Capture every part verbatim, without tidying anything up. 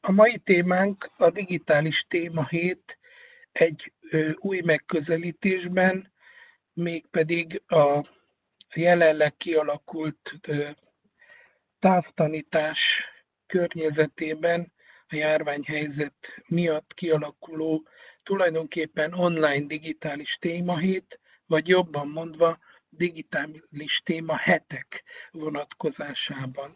A mai témánk a digitális témahét egy ö, új megközelítésben, mégpedig a jelenleg kialakult ö, távtanítás környezetében a járványhelyzet miatt kialakuló tulajdonképpen online digitális témahét, vagy jobban mondva digitális témahetek vonatkozásában.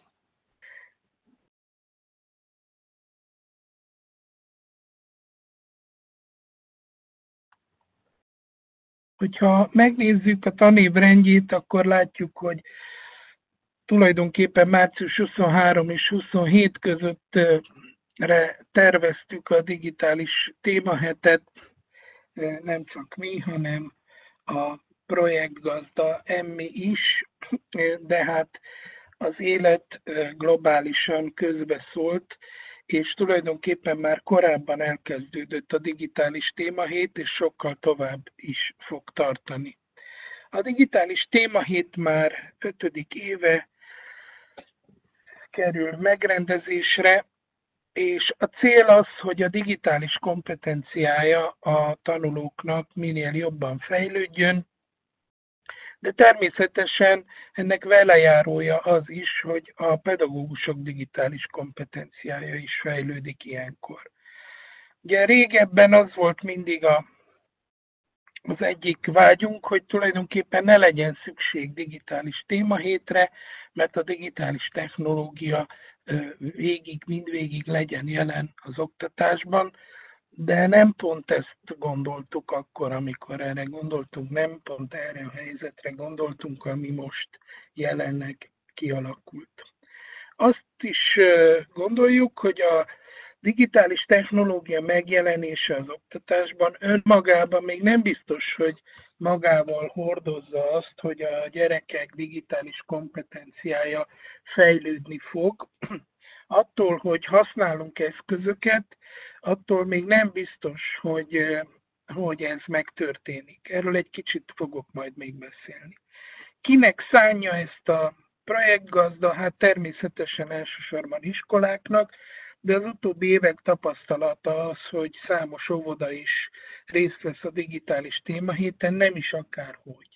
Hogyha megnézzük a tanévrendjét, akkor látjuk, hogy tulajdonképpen március huszonhárom és huszonhét közöttre terveztük a digitális témahetet, nem csak mi, hanem a projektgazda Emmi is, de hát az élet globálisan közbeszólt, és tulajdonképpen már korábban elkezdődött a digitális témahét, és sokkal tovább is fog tartani. A digitális témahét már ötödik éve kerül megrendezésre, és a cél az, hogy a digitális kompetenciája a tanulóknak minél jobban fejlődjön, de természetesen ennek velejárója az is, hogy a pedagógusok digitális kompetenciája is fejlődik ilyenkor. Ugye régebben az volt mindig a, az egyik vágyunk, hogy tulajdonképpen ne legyen szükség digitális témahétre, mert a digitális technológia végig, mindvégig legyen jelen az oktatásban, de nem pont ezt gondoltuk akkor, amikor erre gondoltunk, nem pont erre a helyzetre gondoltunk, ami most jelenleg kialakult. Azt is gondoljuk, hogy a digitális technológia megjelenése az oktatásban önmagában még nem biztos, hogy magával hordozza azt, hogy a gyerekek digitális kompetenciája fejlődni fog. Attól, hogy használunk eszközöket, attól még nem biztos, hogy, hogy ez megtörténik. Erről egy kicsit fogok majd még beszélni. Kinek szánja ezt a projektgazda? Hát természetesen elsősorban iskoláknak, de az utóbbi évek tapasztalata az, hogy számos óvoda is részt vesz a digitális témahéten, nem is akárhogy.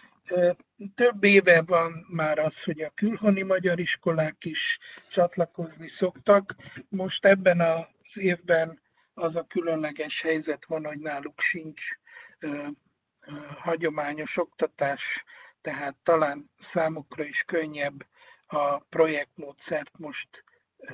Több éve van már az, hogy a külhoni magyar iskolák is csatlakozni szoktak. Most ebben az évben az a különleges helyzet van, hogy náluk sincs ö, ö, hagyományos oktatás, tehát talán számukra is könnyebb a projektmódszert most ö,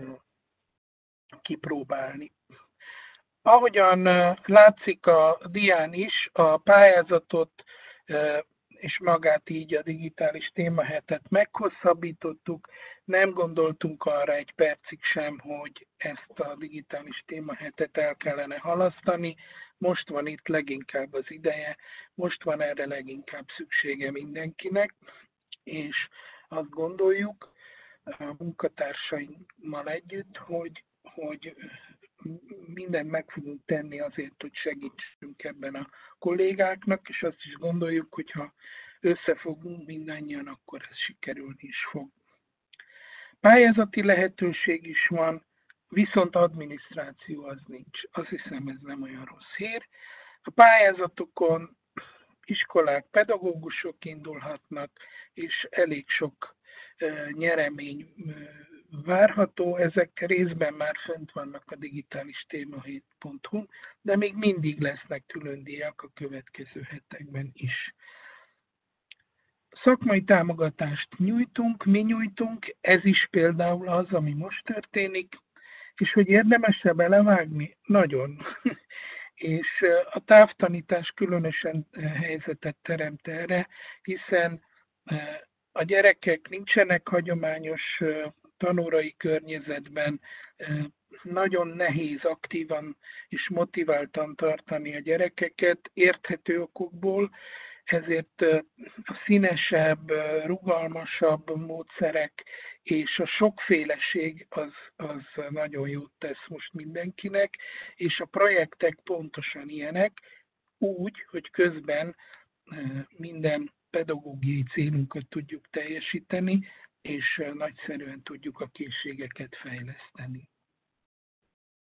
kipróbálni. Ahogyan látszik a dián is, a pályázatot és magát így a digitális témahetet meghosszabbítottuk. Nem gondoltunk arra egy percig sem, hogy ezt a digitális témahetet el kellene halasztani. Most van itt leginkább az ideje, most van erre leginkább szüksége mindenkinek, és azt gondoljuk a munkatársaimmal együtt, hogy, hogy mindent meg fogunk tenni azért, hogy segítsünk ebben a kollégáknak, és azt is gondoljuk, hogy ha összefogunk mindannyian, akkor ez sikerülni is fog. Pályázati lehetőség is van, viszont adminisztráció az nincs. Azt hiszem, ez nem olyan rossz hír. A pályázatokon iskolák, pedagógusok indulhatnak, és elég sok nyeremény várható. Ezek részben már fönt vannak a digitális témahét pont hu, de még mindig lesznek külön díjak a következő hetekben is. Szakmai támogatást nyújtunk, mi nyújtunk, ez is például az, ami most történik, és hogy érdemes-e belevágni? Nagyon. És a távtanítás különösen helyzetet teremt erre, hiszen a gyerekek nincsenek hagyományos tanórai környezetben, nagyon nehéz aktívan és motiváltan tartani a gyerekeket érthető okokból, ezért a színesebb, rugalmasabb módszerek és a sokféleség az, az nagyon jót tesz most mindenkinek, és a projektek pontosan ilyenek, úgy, hogy közben minden pedagógiai célunkat tudjuk teljesíteni, és nagyszerűen tudjuk a készségeket fejleszteni.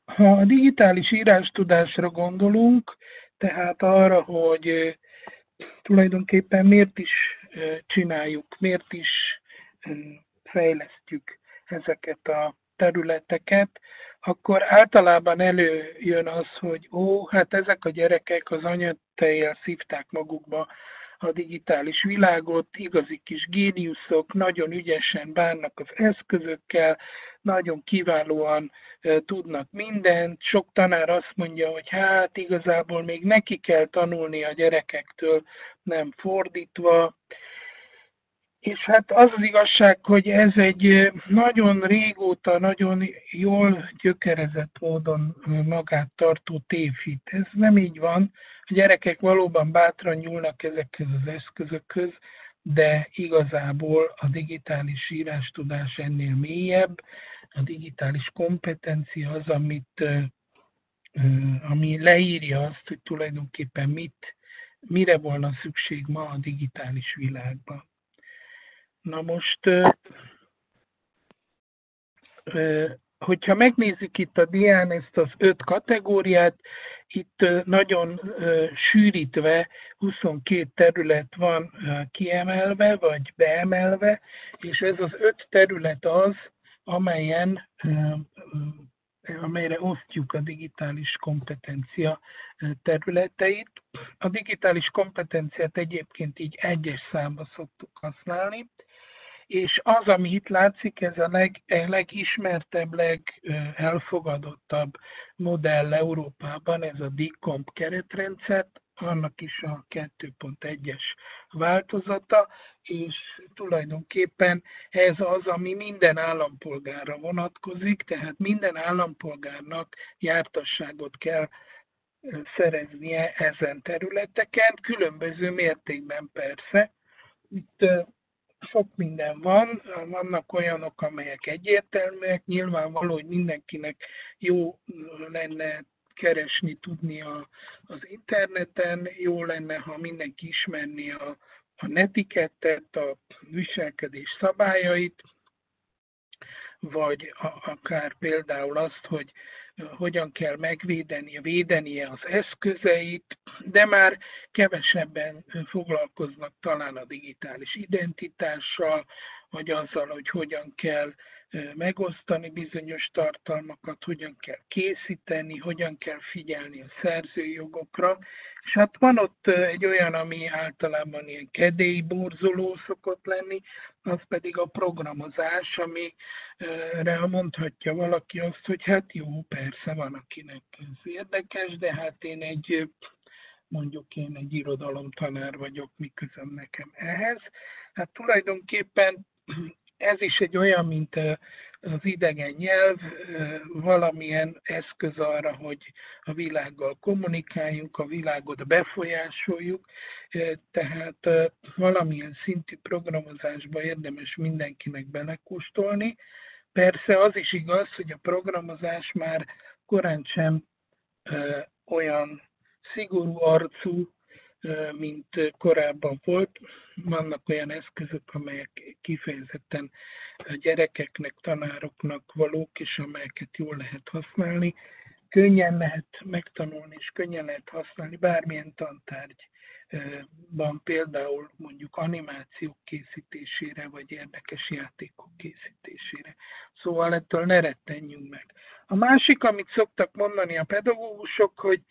Ha a digitális írástudásra gondolunk, tehát arra, hogy tulajdonképpen miért is csináljuk, miért is fejlesztjük ezeket a területeket, akkor általában előjön az, hogy ó, hát ezek a gyerekek az anyatejjel szívták magukba a digitális világot, igazi kis géniuszok, nagyon ügyesen bánnak az eszközökkel, nagyon kiválóan tudnak mindent. Sok tanár azt mondja, hogy hát igazából még neki kell tanulni a gyerekektől, nem fordítva. És hát az az igazság, hogy ez egy nagyon régóta, nagyon jól gyökerezett módon magát tartó tévhit. Ez nem így van. A gyerekek valóban bátran nyúlnak ezekhez az eszközökhöz, de igazából a digitális írástudás ennél mélyebb. A digitális kompetencia az, amit, ami leírja azt, hogy tulajdonképpen mit, mire volna szükség ma a digitális világban. Na most, hogyha megnézzük itt a dián ezt az öt kategóriát, itt nagyon sűrítve huszonkét terület van kiemelve, vagy beemelve, és ez az öt terület az, amelyen, amelyre osztjuk a digitális kompetencia területeit. A digitális kompetenciát egyébként így egyes számba szoktuk használni, és az, ami itt látszik, ez a leg, legismertebb, legelfogadottabb modell Európában, ez a DICOMP keretrendszer, annak is a kettő pont egyes változata, és tulajdonképpen ez az, ami minden állampolgárra vonatkozik, tehát minden állampolgárnak jártasságot kell szereznie ezen területeken, különböző mértékben persze. Itt sok minden van, vannak olyanok, amelyek egyértelműek, nyilvánvaló, hogy mindenkinek jó lenne keresni, tudni a, az interneten, jó lenne, ha mindenki ismerni a, a netikettet, a viselkedés szabályait, vagy a, akár például azt, hogy hogyan kell megvédeni, védenie az eszközeit, de már kevesebben foglalkoznak talán a digitális identitással, vagy azzal, hogy hogyan kell megosztani bizonyos tartalmakat, hogyan kell készíteni, hogyan kell figyelni a szerzőjogokra. És hát van ott egy olyan, ami általában ilyen kedélyborzoló szokott lenni, az pedig a programozás, amire mondhatja valaki azt, hogy hát jó, persze van, akinek ez érdekes, de hát én egy, mondjuk én egy irodalomtanár vagyok, mi közöm nekem ehhez. Hát tulajdonképpen ez is egy olyan, mint az idegen nyelv, valamilyen eszköz arra, hogy a világgal kommunikáljunk, a világot befolyásoljuk, tehát valamilyen szintű programozásba érdemes mindenkinek belekóstolni. Persze az is igaz, hogy a programozás már korán sem olyan szigorú arcú, mint korábban volt. Vannak olyan eszközök, amelyek kifejezetten gyerekeknek, tanároknak valók, és amelyeket jól lehet használni. Könnyen lehet megtanulni, és könnyen lehet használni bármilyen tantárgyban, például mondjuk animációk készítésére, vagy érdekes játékok készítésére. Szóval ettől ne rettenjünk meg. A másik, amit szoktak mondani a pedagógusok, hogy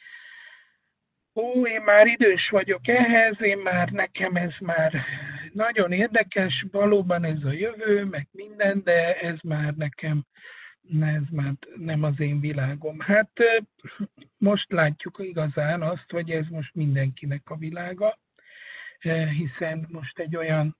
ó, én már idős vagyok ehhez, én már nekem ez már nagyon érdekes, valóban ez a jövő, meg minden, de ez már nekem ez már nem az én világom. Hát most látjuk igazán azt, hogy ez most mindenkinek a világa, hiszen most egy olyan,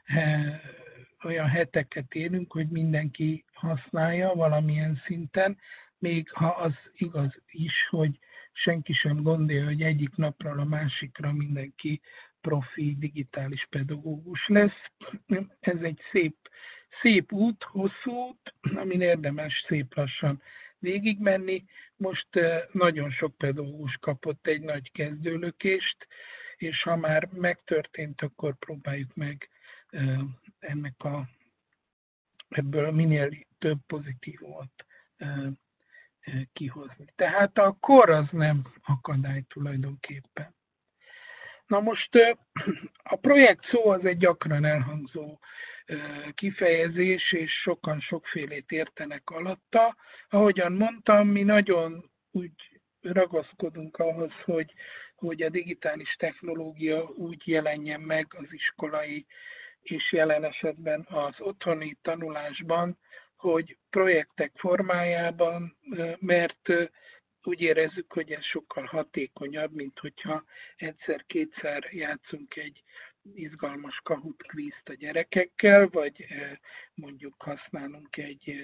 olyan heteket élünk, hogy mindenki használja valamilyen szinten, még ha az igaz is, hogy senki sem gondolja, hogy egyik napról a másikra mindenki profi digitális pedagógus lesz. Ez egy szép, szép út, hosszú út, amin érdemes szép lassan végigmenni. Most nagyon sok pedagógus kapott egy nagy kezdőlökést, és ha már megtörtént, akkor próbáljuk meg ennek a, ebből minél több pozitívumot kihozni. Tehát a kor az nem akadály tulajdonképpen. Na most a projekt szó az egy gyakran elhangzó kifejezés, és sokan sokfélét értenek alatta. Ahogyan mondtam, mi nagyon úgy ragaszkodunk ahhoz, hogy, hogy a digitális technológia úgy jelenjen meg az iskolai és jelen esetben az otthoni tanulásban, hogy projektek formájában, mert úgy érezzük, hogy ez sokkal hatékonyabb, mint hogyha egyszer-kétszer játszunk egy izgalmas Kahoot kvízt a gyerekekkel, vagy mondjuk használunk egy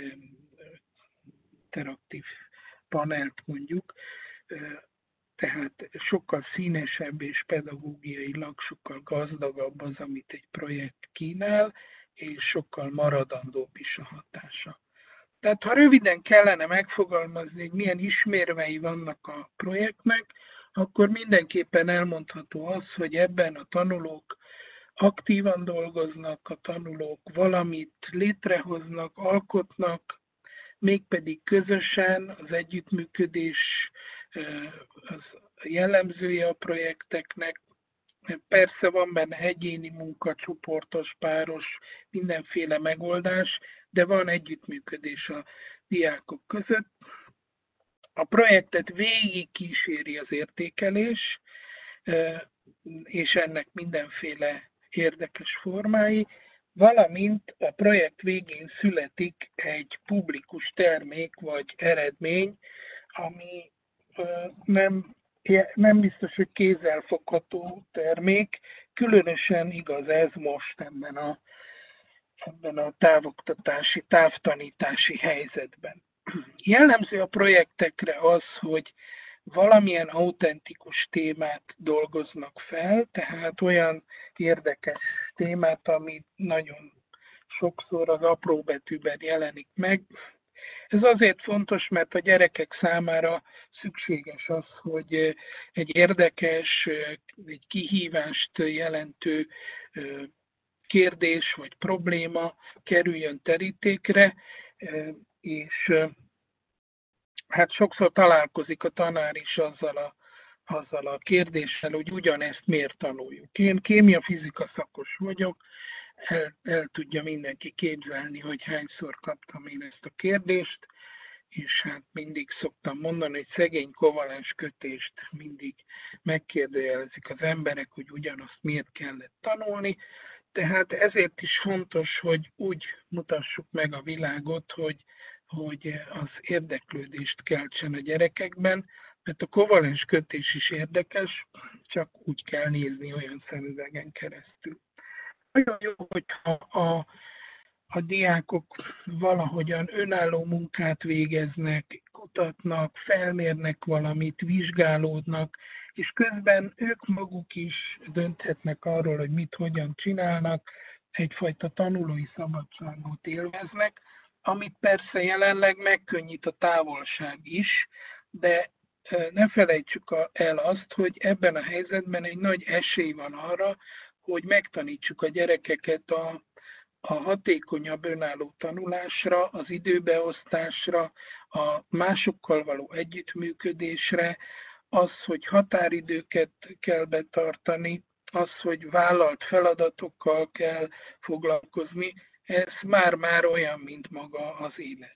interaktív panelt mondjuk, tehát sokkal színesebb és pedagógiailag sokkal gazdagabb az, amit egy projekt kínál, és sokkal maradandóbb is a hatása. Tehát ha röviden kellene megfogalmazni, hogy milyen ismérvei vannak a projektnek, akkor mindenképpen elmondható az, hogy ebben a tanulók aktívan dolgoznak, a tanulók valamit létrehoznak, alkotnak, mégpedig közösen az együttműködés az jellemzője a projekteknek. Persze van benne egyéni munka, csoportos, páros, mindenféle megoldás, de van együttműködés a diákok között. A projektet végig kíséri az értékelés, és ennek mindenféle érdekes formái, valamint a projekt végén születik egy publikus termék vagy eredmény, ami nem, nem biztos, hogy kézzelfogható termék, különösen igaz ez most ebben a, ebben a távoktatási, távtanítási helyzetben. Jellemző a projektekre az, hogy valamilyen autentikus témát dolgoznak fel, tehát olyan érdekes témát, ami nagyon sokszor az apró betűben jelenik meg. Ez azért fontos, mert a gyerekek számára szükséges az, hogy egy érdekes, egy kihívást jelentő kérdés vagy probléma kerüljön terítékre, és hát sokszor találkozik a tanár is azzal a, azzal a kérdéssel, hogy ugyanezt miért tanuljuk. Én kémia-fizika szakos vagyok, el, el tudja mindenki képzelni, hogy hányszor kaptam én ezt a kérdést, és hát mindig szoktam mondani, hogy szegény kovalens kötést mindig megkérdőjelezik az emberek, hogy ugyanazt miért kellett tanulni. Tehát ezért is fontos, hogy úgy mutassuk meg a világot, hogy, hogy az érdeklődést keltsen a gyerekekben, mert a kovalens kötés is érdekes, csak úgy kell nézni olyan szemüvegen keresztül. Nagyon jó, hogyha a, a diákok valahogyan önálló munkát végeznek, kutatnak, felmérnek valamit, vizsgálódnak, és közben ők maguk is dönthetnek arról, hogy mit, hogyan csinálnak, egyfajta tanulói szabadságot élveznek, amit persze jelenleg megkönnyít a távolság is, de ne felejtsük el azt, hogy ebben a helyzetben egy nagy esély van arra, hogy megtanítsuk a gyerekeket a, a hatékonyabb önálló tanulásra, az időbeosztásra, a másokkal való együttműködésre, az, hogy határidőket kell betartani, az, hogy vállalt feladatokkal kell foglalkozni, ez már-már olyan, mint maga az élet.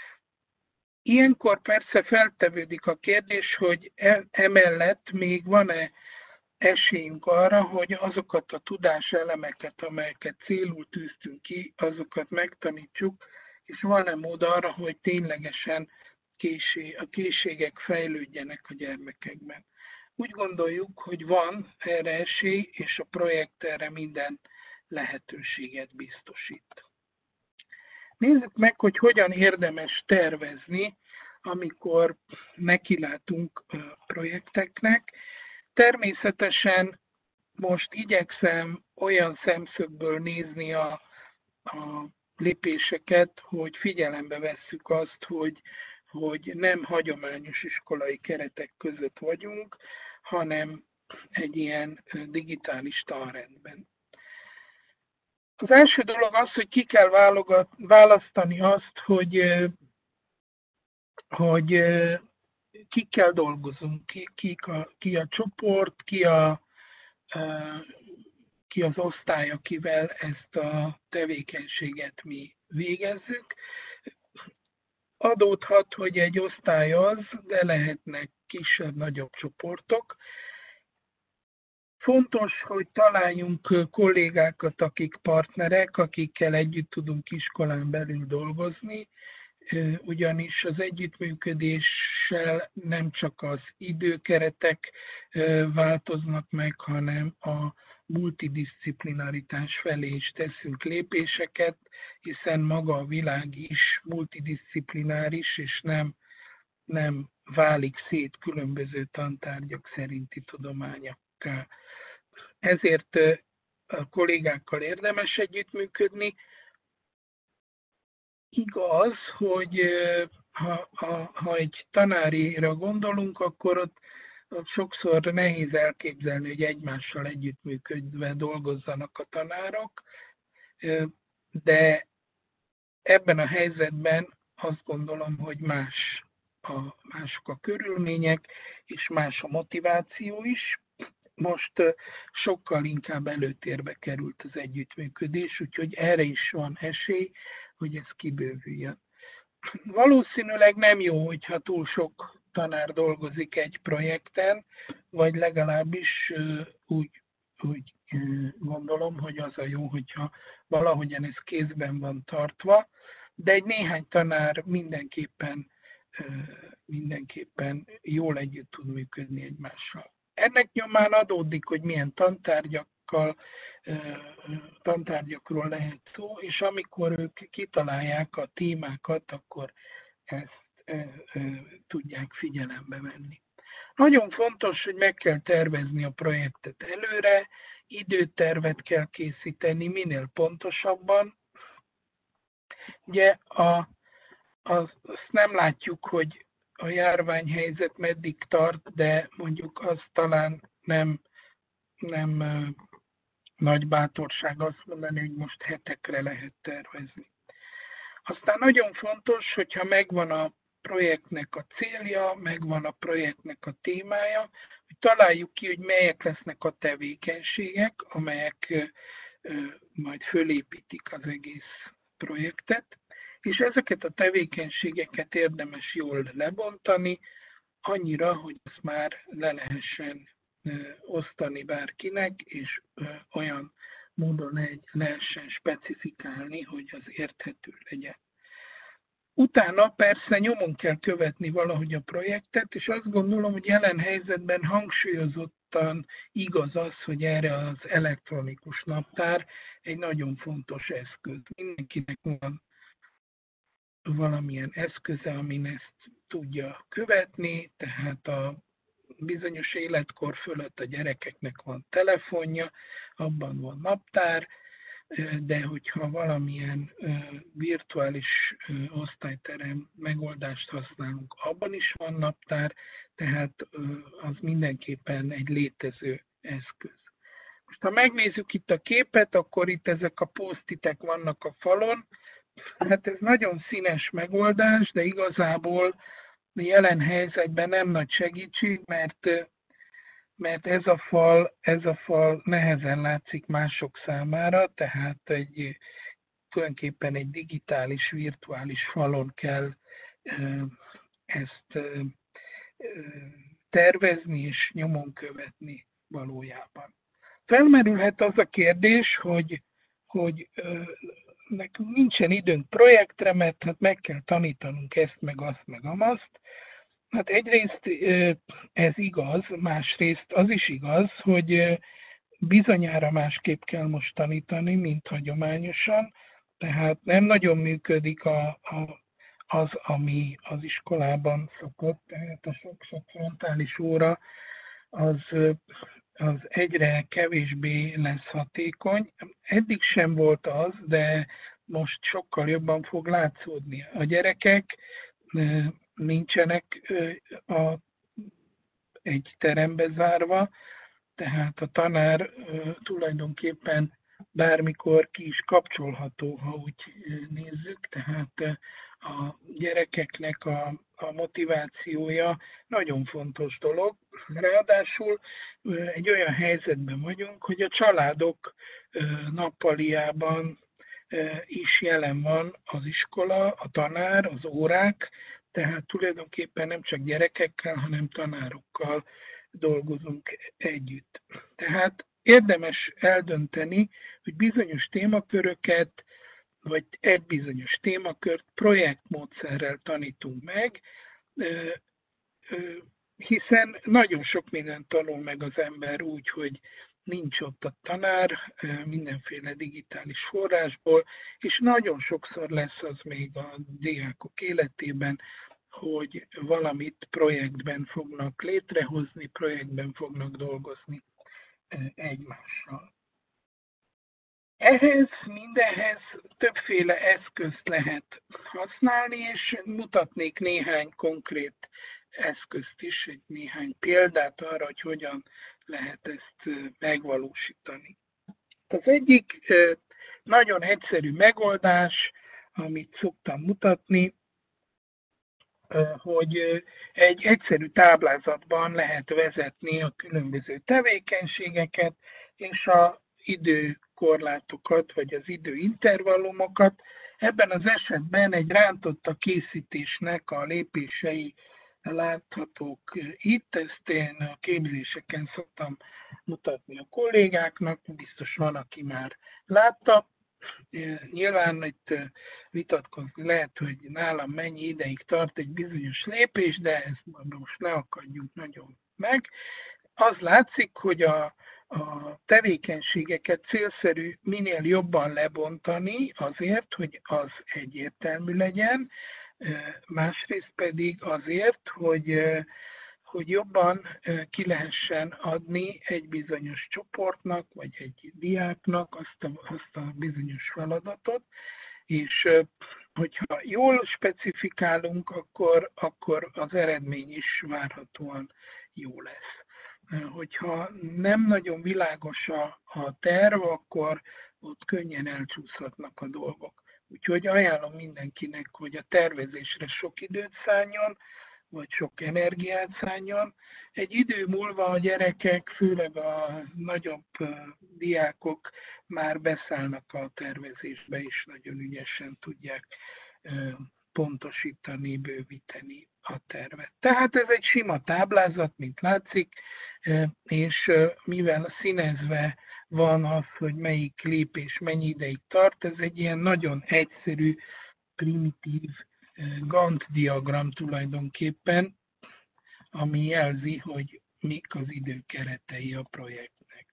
Ilyenkor persze feltevődik a kérdés, hogy emellett még van-e esélyünk arra, hogy azokat a tudáselemeket, amelyeket célul tűztünk ki, azokat megtanítsuk, és van-e mód arra, hogy ténylegesen a készségek fejlődjenek a gyermekekben. Úgy gondoljuk, hogy van erre esély, és a projekt erre minden lehetőséget biztosít. Nézzük meg, hogy hogyan érdemes tervezni, amikor nekilátunk projekteknek. Természetesen most igyekszem olyan szemszögből nézni a, a lépéseket, hogy figyelembe vesszük azt, hogy, hogy nem hagyományos iskolai keretek között vagyunk, hanem egy ilyen digitális tanrendben. Az első dolog az, hogy ki kell válogat, választani azt, hogy hogy kikkel dolgozunk, ki, ki, a, ki a csoport, ki, a, ki az osztály, akivel ezt a tevékenységet mi végezzük. Adódhat, hogy egy osztály az, de lehetnek kisebb-nagyobb csoportok. Fontos, hogy találjunk kollégákat, akik partnerek, akikkel együtt tudunk iskolán belül dolgozni, ugyanis az együttműködéssel nem csak az időkeretek változnak meg, hanem a multidisciplinaritás felé is teszünk lépéseket, hiszen maga a világ is multidisciplináris, és nem, nem válik szét különböző tantárgyak szerinti tudományokká. Ezért a kollégákkal érdemes együttműködni. Igaz, hogy ha, ha, ha egy tanárira gondolunk, akkor ott, ott sokszor nehéz elképzelni, hogy egymással együttműködve dolgozzanak a tanárok, de ebben a helyzetben azt gondolom, hogy más a, mások a körülmények, és más a motiváció is. Most sokkal inkább előtérbe került az együttműködés, úgyhogy erre is van esély, hogy ez kibővüljön. Valószínűleg nem jó, hogyha túl sok tanár dolgozik egy projekten, vagy legalábbis úgy, úgy gondolom, hogy az a jó, hogyha valahogyan ez kézben van tartva, de egy néhány tanár mindenképpen, mindenképpen jól együtt tud működni egymással. Ennek nyomán adódik, hogy milyen tantárgyakkal, tantárgyakról lehet szó, és amikor ők kitalálják a témákat, akkor ezt e, e, tudják figyelembe venni. Nagyon fontos, hogy meg kell tervezni a projektet előre, időtervet kell készíteni minél pontosabban. Ugye a, az, azt nem látjuk, hogy a járványhelyzet meddig tart, de mondjuk az talán nem, nem nagy bátorság azt mondani, hogy most hetekre lehet tervezni. Aztán nagyon fontos, hogyha megvan a projektnek a célja, megvan a projektnek a témája, hogy találjuk ki, hogy melyek lesznek a tevékenységek, amelyek majd fölépítik az egész projektet, és ezeket a tevékenységeket érdemes jól lebontani, annyira, hogy ezt már le lehessen osztani bárkinek, és olyan módon lehessen specifikálni, hogy az érthető legyen. Utána persze nyomon kell követni valahogy a projektet, és azt gondolom, hogy jelen helyzetben hangsúlyozottan igaz az, hogy erre az elektronikus naptár egy nagyon fontos eszköz. Mindenkinek van valamilyen eszköze, amin ezt tudja követni, tehát a bizonyos életkor fölött a gyerekeknek van telefonja, abban van naptár, de hogyha valamilyen virtuális osztályterem megoldást használunk, abban is van naptár, tehát az mindenképpen egy létező eszköz. Most ha megnézzük itt a képet, akkor itt ezek a posztitek vannak a falon. Hát ez nagyon színes megoldás, de igazából jelen helyzetben nem nagy segítség, mert, mert ez a fal, ez a fal nehezen látszik mások számára, tehát egy, tulajdonképpen egy digitális, virtuális falon kell ezt tervezni és nyomon követni valójában. Felmerülhet az a kérdés, hogy, hogy nekünk nincsen időnk projektre, mert hát meg kell tanítanunk ezt, meg azt, meg amazt. Hát egyrészt ez igaz, másrészt az is igaz, hogy bizonyára másképp kell most tanítani, mint hagyományosan, tehát nem nagyon működik a, a, az, ami az iskolában szokott, tehát a sok-sok frontális óra az, az egyre kevésbé lesz hatékony. Eddig sem volt az, de most sokkal jobban fog látszódni. A gyerekek nincsenek a, egy terembe zárva, tehát a tanár tulajdonképpen bármikor ki is kapcsolható, ha úgy nézzük, tehát a gyerekeknek a, a motivációja nagyon fontos dolog. Ráadásul egy olyan helyzetben vagyunk, hogy a családok nappaliában is jelen van az iskola, a tanár, az órák, tehát tulajdonképpen nem csak gyerekekkel, hanem tanárokkal dolgozunk együtt. Tehát érdemes eldönteni, hogy bizonyos témaköröket, vagy egy bizonyos témakört projektmódszerrel tanítunk meg, hiszen nagyon sok mindent tanul meg az ember úgy, hogy nincs ott a tanár, mindenféle digitális forrásból, és nagyon sokszor lesz az még a diákok életében, hogy valamit projektben fognak létrehozni, projektben fognak dolgozni egymással. Ehhez, mindenhez többféle eszközt lehet használni, és mutatnék néhány konkrét eszközt is, egy néhány példát arra, hogy hogyan lehet ezt megvalósítani. Az egyik nagyon egyszerű megoldás, amit szoktam mutatni, hogy egy egyszerű táblázatban lehet vezetni a különböző tevékenységeket és az időkorlátokat, vagy az időintervallumokat. Ebben az esetben egy rántotta készítésnek a lépései láthatók itt. Ezt én a képzéseken szoktam mutatni a kollégáknak, biztos van, aki már látta. Nyilván itt vitatkozni lehet, hogy nálam mennyi ideig tart egy bizonyos lépés, de ezt most ne akadjunk nagyon meg. Az látszik, hogy a, a tevékenységeket célszerű minél jobban lebontani azért, hogy az egyértelmű legyen, másrészt pedig azért, hogy hogy jobban ki lehessen adni egy bizonyos csoportnak, vagy egy diáknak azt a, azt a bizonyos feladatot, és hogyha jól specifikálunk, akkor, akkor az eredmény is várhatóan jó lesz. Hogyha nem nagyon világos a, a terv, akkor ott könnyen elcsúszhatnak a dolgok. Úgyhogy ajánlom mindenkinek, hogy a tervezésre sok időt szálljon, vagy sok energiát szálljon. Egy idő múlva a gyerekek, főleg a nagyobb diákok már beszállnak a tervezésbe, és nagyon ügyesen tudják pontosítani, bővíteni a tervet. Tehát ez egy sima táblázat, mint látszik, és mivel színezve van az, hogy melyik lépés mennyi ideig tart, ez egy ilyen nagyon egyszerű, primitív Gantt diagram tulajdonképpen, ami jelzi, hogy mik az időkeretei a projektnek.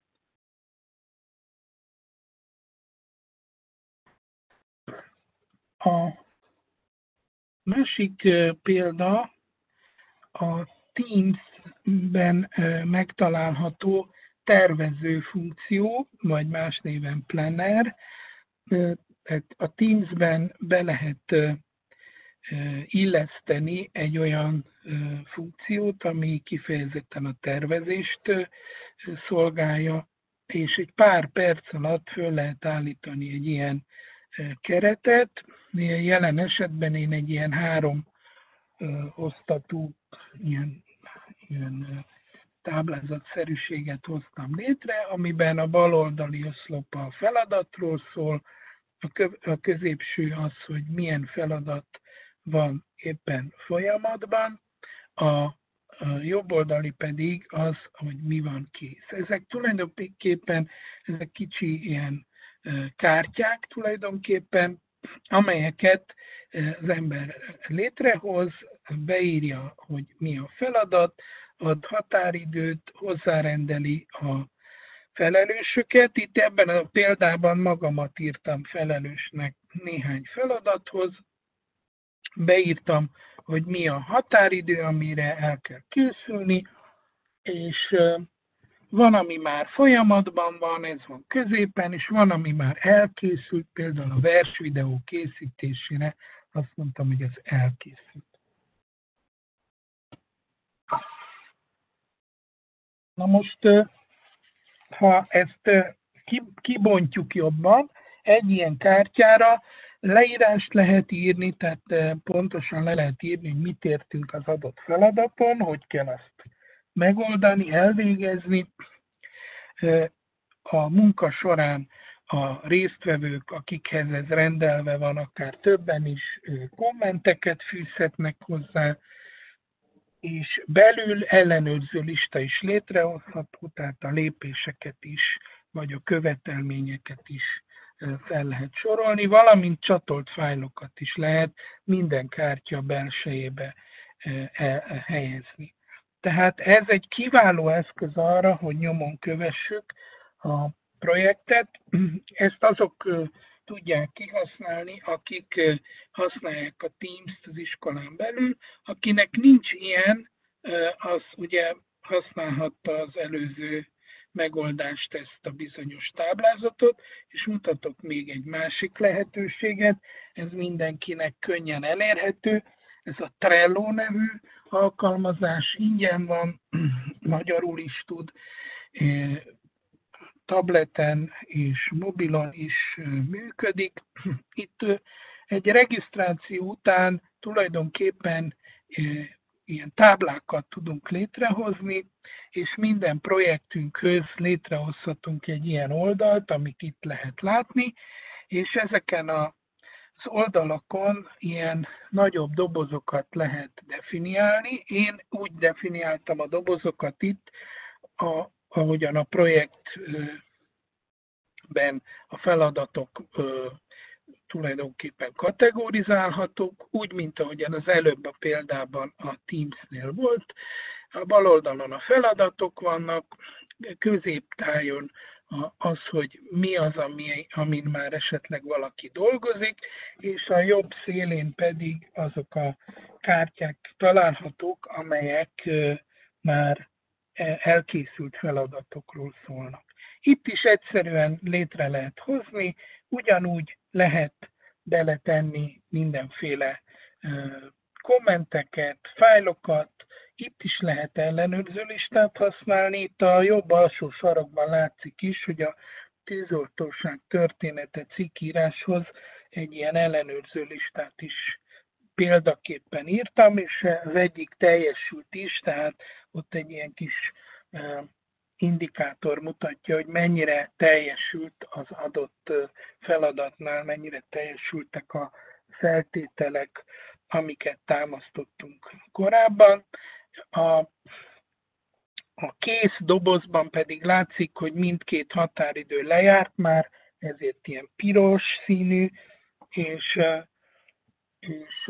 A másik példa a Teams-ben megtalálható tervező funkció, vagy más néven planner. A Teams-ben be lehet illeszteni egy olyan funkciót, ami kifejezetten a tervezést szolgálja, és egy pár perc alatt föl lehet állítani egy ilyen keretet. Jelen esetben én egy ilyen három osztatú ilyen, ilyen táblázatszerűséget hoztam létre, amiben a baloldali oszlop a feladatról szól, a középső az, hogy milyen feladat van éppen folyamatban, a, a jobb oldali pedig az, hogy mi van kész. Ezek tulajdonképpen ezek kicsi ilyen kártyák tulajdonképpen, amelyeket az ember létrehoz, beírja, hogy mi a feladat, ad határidőt, hozzárendeli a felelősöket. Itt ebben a példában magamat írtam felelősnek néhány feladathoz, beírtam, hogy mi a határidő, amire el kell készülni, és van, ami már folyamatban van, ez van középen, és van, ami már elkészült, például a versvideó készítésére, azt mondtam, hogy ez elkészült. Na most, ha ezt kibontjuk jobban. Egy ilyen kártyára leírást lehet írni, tehát pontosan le lehet írni, hogy mit értünk az adott feladaton, hogy kell azt megoldani, elvégezni. A munka során a résztvevők, akikhez ez rendelve van, akár többen is kommenteket fűzhetnek hozzá, és belül ellenőrző lista is létrehozható, tehát a lépéseket is, vagy a követelményeket is fel lehet sorolni, valamint csatolt fájlokat is lehet minden kártya belsejébe helyezni. Tehát ez egy kiváló eszköz arra, hogy nyomon kövessük a projektet. Ezt azok tudják kihasználni, akik használják a Teams-t az iskolán belül. Akinek nincs ilyen, az ugye használhatta az előző megoldást, ezt a bizonyos táblázatot, és mutatok még egy másik lehetőséget, ez mindenkinek könnyen elérhető, ez a Trello nevű alkalmazás, ingyen van, magyarul is tud, tableten és mobilon is működik. Itt egy regisztráció után tulajdonképpen ilyen táblákat tudunk létrehozni, és minden projektünkhöz létrehozhatunk egy ilyen oldalt, amit itt lehet látni, és ezeken az oldalakon ilyen nagyobb dobozokat lehet definiálni. Én úgy definiáltam a dobozokat itt, a, ahogyan a projektben a feladatok tulajdonképpen kategorizálhatók, úgy, mint ahogyan az előbb a példában a Teams-nél volt. A bal oldalon a feladatok vannak, középtájon az, hogy mi az, ami, amin már esetleg valaki dolgozik, és a jobb szélén pedig azok a kártyák találhatók, amelyek már elkészült feladatokról szólnak. Itt is egyszerűen létre lehet hozni, ugyanúgy lehet beletenni mindenféle kommenteket, fájlokat, itt is lehet ellenőrző listát használni. Itt a jobb alsó sarokban látszik is, hogy a tűzoltóság története cikkíráshoz egy ilyen ellenőrző listát is példaképpen írtam, és az egyik teljesült is, tehát ott egy ilyen kis indikátor mutatja, hogy mennyire teljesült az adott feladatnál, mennyire teljesültek a feltételek, amiket támasztottunk korábban. A, a kész dobozban pedig látszik, hogy mindkét határidő lejárt már, ezért ilyen piros színű, és, és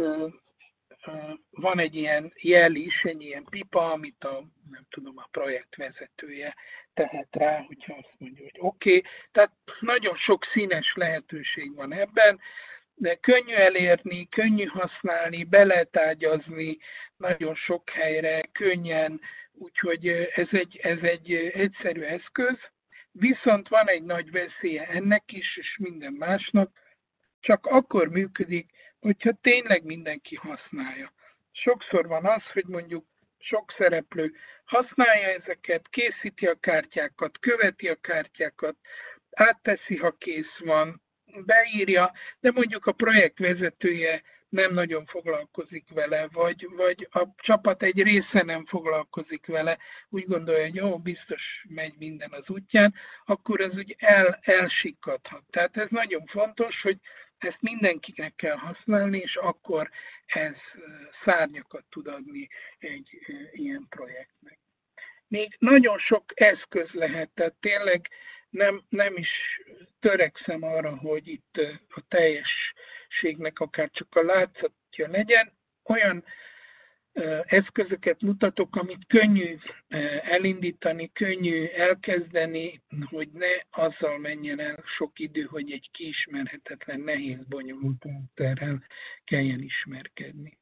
van egy ilyen jel is, egy ilyen pipa, amit a, nem tudom, a projektvezetője tehet rá, hogyha azt mondja, hogy oké. Okay. Tehát nagyon sok színes lehetőség van ebben, de könnyű elérni, könnyű használni, be lehet ágyazni nagyon sok helyre, könnyen, úgyhogy ez egy, ez egy egyszerű eszköz. Viszont van egy nagy veszélye ennek is, és minden másnak, csak akkor működik, hogyha tényleg mindenki használja. Sokszor van az, hogy mondjuk sok szereplő használja ezeket, készíti a kártyákat, követi a kártyákat, átteszi, ha kész van, beírja, de mondjuk a projektvezetője nem nagyon foglalkozik vele, vagy, vagy a csapat egy része nem foglalkozik vele, úgy gondolja, hogy jó, biztos megy minden az útján, akkor ez úgy el, elsikkadhat. Tehát ez nagyon fontos, hogy ezt mindenkinek kell használni, és akkor ez szárnyakat tud adni egy ilyen projektnek. Még nagyon sok eszköz lehet, tehát tényleg nem, nem is törekszem arra, hogy itt a teljességnek akár csak a látszatja legyen. Olyan eszközöket mutatok, amit könnyű elindítani, könnyű elkezdeni, hogy ne azzal menjen el sok idő, hogy egy kiismerhetetlen, nehéz, bonyolult módszerrel kelljen ismerkedni.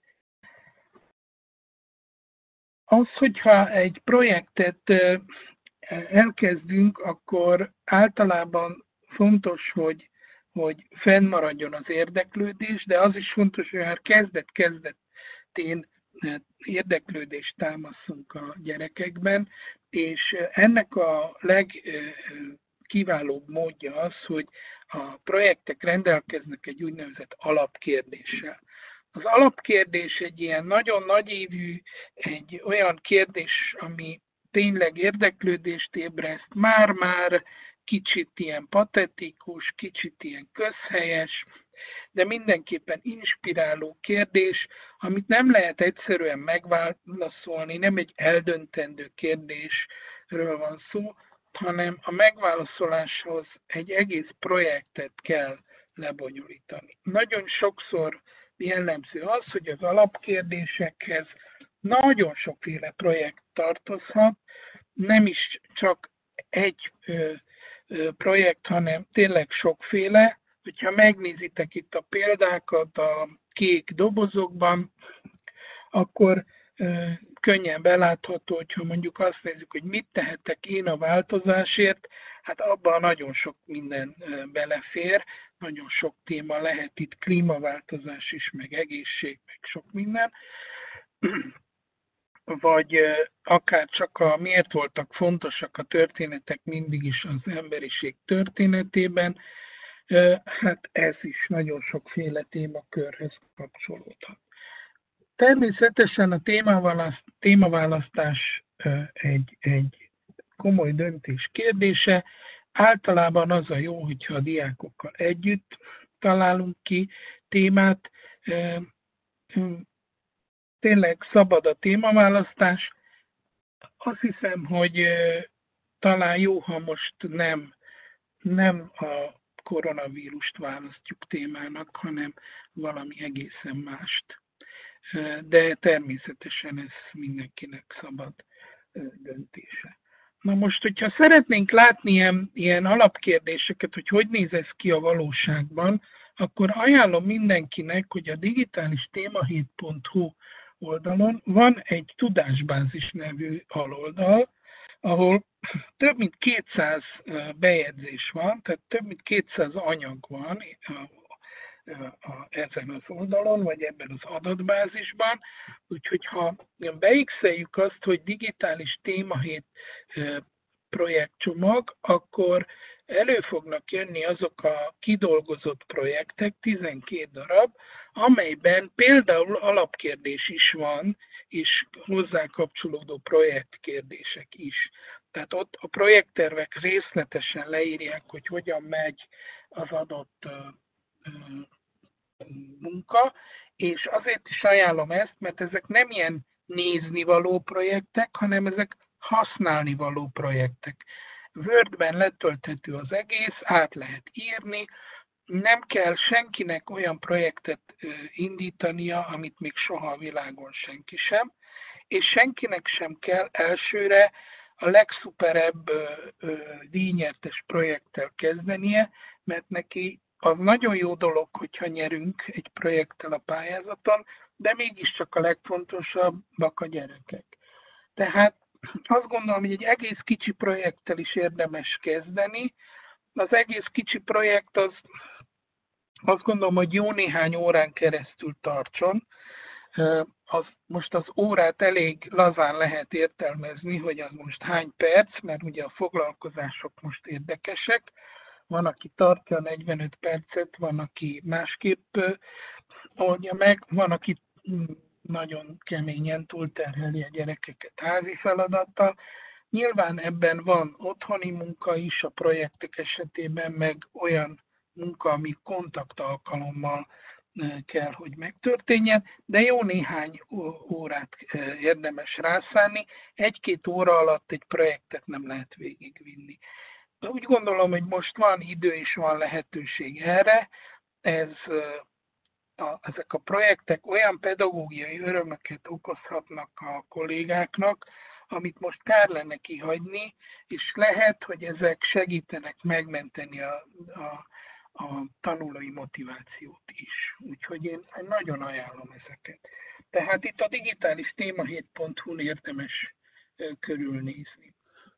Az, hogyha egy projektet elkezdünk, akkor általában fontos, hogy, hogy fennmaradjon az érdeklődés, de az is fontos, hogy már kezdet-kezdetén érdeklődést támaszunk a gyerekekben, és ennek a leg legkiválóbb módja az, hogy a projektek rendelkeznek egy úgynevezett alapkérdéssel. Az alapkérdés egy ilyen nagyon nagyívű, egy olyan kérdés, ami tényleg érdeklődést ébreszt, már-már kicsit ilyen patetikus, kicsit ilyen közhelyes, de mindenképpen inspiráló kérdés, amit nem lehet egyszerűen megválaszolni, nem egy eldöntendő kérdésről van szó, hanem a megválaszoláshoz egy egész projektet kell lebonyolítani. Nagyon sokszor jellemző az, hogy az alapkérdésekhez nagyon sokféle projekt tartozhat, nem is csak egy ö, ö, projekt, hanem tényleg sokféle. Hogyha megnézitek itt a példákat a kék dobozokban, akkor ö, könnyen belátható, hogyha mondjuk azt nézzük, hogy mit tehetek én a változásért, hát abban nagyon sok minden ö, belefér, nagyon sok téma lehet itt, klímaváltozás is, meg egészség, meg sok minden. Vagy ö, akár csak a miért voltak fontosak a történetek mindig is az emberiség történetében, hát ez is nagyon sokféle témakörhez kapcsolódhat. Természetesen a témaválasztás egy, egy komoly döntés kérdése. Általában az a jó, hogyha a diákokkal együtt találunk ki témát. Tényleg szabad a témaválasztás. Azt hiszem, hogy talán jó, ha most nem, nem a koronavírust választjuk témának, hanem valami egészen mást. De természetesen ez mindenkinek szabad döntése. Na most, hogyha szeretnénk látni ilyen, ilyen alapkérdéseket, hogy hogy néz ez ki a valóságban, akkor ajánlom mindenkinek, hogy a digitális témahét pont hu oldalon van egy tudásbázis nevű aloldal, ahol több mint kétszáz bejegyzés van, tehát több mint kétszáz anyag van ezen az oldalon, vagy ebben az adatbázisban. Úgyhogy ha beixeljük azt, hogy digitális témahét projektcsomag, akkor elő fognak jönni azok a kidolgozott projektek, tizenkét darab, amelyben például alapkérdés is van, és hozzá kapcsolódó projektkérdések is. Tehát ott a projekttervek részletesen leírják, hogy hogyan megy az adott munka, és azért is ajánlom ezt, mert ezek nem ilyen néznivaló projektek, hanem ezek használnivaló projektek. Wordben letölthető az egész, át lehet írni, nem kell senkinek olyan projektet indítania, amit még soha a világon senki sem, és senkinek sem kell elsőre a legszuperebb díjnyertes projekttel kezdenie, mert neki az nagyon jó dolog, hogyha nyerünk egy projekttel a pályázaton, de mégiscsak a legfontosabbak a gyerekek. Tehát azt gondolom, hogy egy egész kicsi projekttel is érdemes kezdeni. Az egész kicsi projekt az azt gondolom, hogy jó néhány órán keresztül tartson. Az, most az órát elég lazán lehet értelmezni, hogy az most hány perc, mert ugye a foglalkozások most érdekesek. Van, aki tartja negyvenöt percet, van, aki másképp oldja meg, van, aki nagyon keményen túlterheli a gyerekeket házi feladattal. Nyilván ebben van otthoni munka is a projektek esetében, meg olyan munka, ami kontaktalkalommal kell, hogy megtörténjen, de jó néhány órát érdemes rászánni. Egy-két óra alatt egy projektet nem lehet végigvinni. Úgy gondolom, hogy most van idő és van lehetőség erre. Ez, a, ezek a projektek olyan pedagógiai örömöket okozhatnak a kollégáknak, amit most kár lenne kihagyni, és lehet, hogy ezek segítenek megmenteni a, a, a tanulói motivációt is. Úgyhogy én nagyon ajánlom ezeket. Tehát itt a digitális témahét pont hu-n érdemes körülnézni.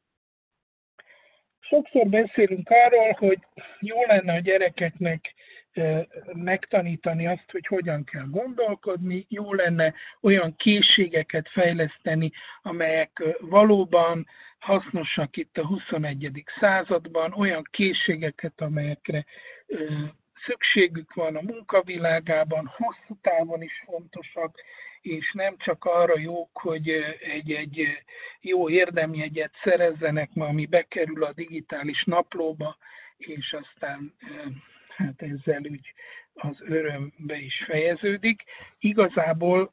Sokszor beszélünk arról, hogy jó lenne a gyerekeknek megtanítani azt, hogy hogyan kell gondolkodni, jó lenne olyan készségeket fejleszteni, amelyek valóban hasznosak itt a huszonegyedik században, olyan készségeket, amelyekre szükségük van a munkavilágában, hosszú távon is fontosak, és nem csak arra jók, hogy egy-egy jó érdemjegyet szerezzenek, ma ami bekerül a digitális naplóba, és aztán hát ezzel úgy az örömbe is fejeződik. Igazából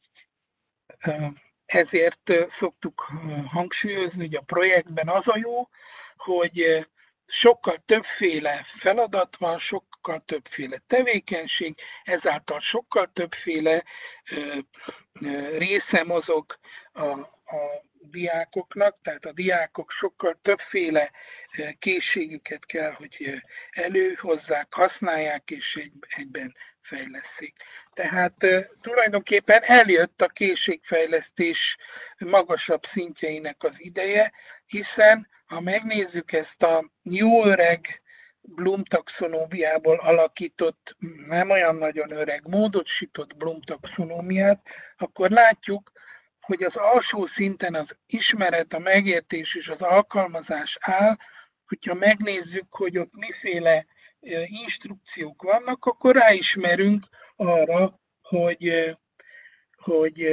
ezért szoktuk hangsúlyozni, hogy a projektben az a jó, hogy sokkal többféle feladat van, sokkal többféle tevékenység, ezáltal sokkal többféle része mozog a, a diákoknak, tehát a diákok sokkal többféle készségüket kell, hogy előhozzák, használják és egy, egyben fejleszik. Tehát tulajdonképpen eljött a készségfejlesztés magasabb szintjeinek az ideje, hiszen ha megnézzük ezt a jó öreg Bloom taxonómiából alakított, nem olyan nagyon öreg, módosított Bloom taxonómiát, akkor látjuk, hogy az alsó szinten az ismeret, a megértés és az alkalmazás áll, hogyha megnézzük, hogy ott miféle instrukciók vannak, akkor ráismerünk arra, hogy, hogy,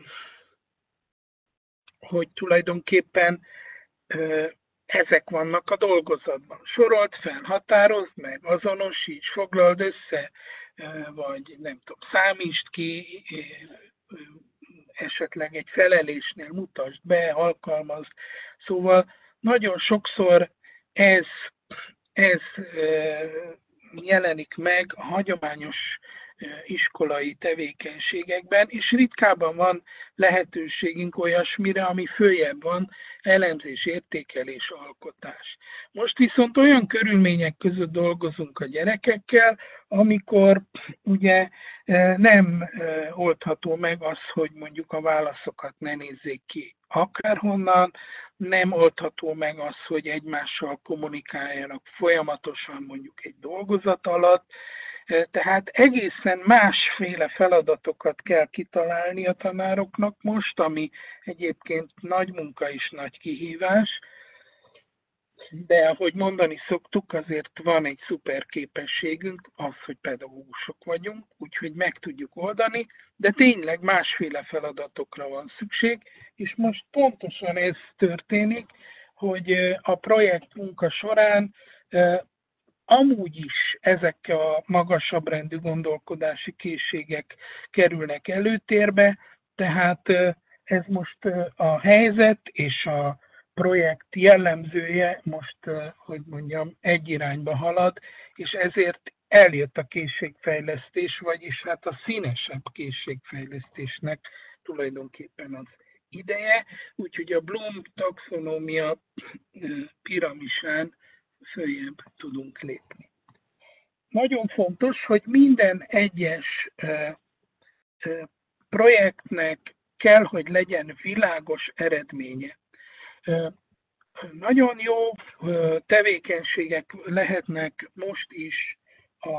hogy tulajdonképpen ezek vannak a dolgozatban. Sorolt fel, határozd meg, azonosíts, foglald össze, vagy nem tudom, számítsd ki, esetleg egy felelésnél mutasd be, alkalmazd. Szóval nagyon sokszor ez, ez jelenik meg a hagyományos iskolai tevékenységekben, és ritkában van lehetőségünk olyasmire, ami följebb van, elemzés, értékelés, alkotás. Most viszont olyan körülmények között dolgozunk a gyerekekkel, amikor ugye nem oldható meg az, hogy mondjuk a válaszokat ne nézzék ki akárhonnan, nem oldható meg az, hogy egymással kommunikáljanak folyamatosan mondjuk egy dolgozat alatt, tehát egészen másféle feladatokat kell kitalálni a tanároknak most, ami egyébként nagy munka és nagy kihívás, de ahogy mondani szoktuk, azért van egy szuper képességünk, az, hogy pedagógusok vagyunk, úgyhogy meg tudjuk oldani, de tényleg másféle feladatokra van szükség, és most pontosan ez történik, hogy a projekt munka során amúgy is ezek a magasabb rendű gondolkodási készségek kerülnek előtérbe, tehát ez most a helyzet és a projekt jellemzője most, hogy mondjam, egy irányba halad, és ezért eljött a készségfejlesztés, vagyis hát a színesebb készségfejlesztésnek tulajdonképpen az ideje, úgyhogy a Bloom taxonómia piramisán följebb tudunk lépni. Nagyon fontos, hogy minden egyes projektnek kell, hogy legyen világos eredménye. Nagyon jó tevékenységek lehetnek most is a,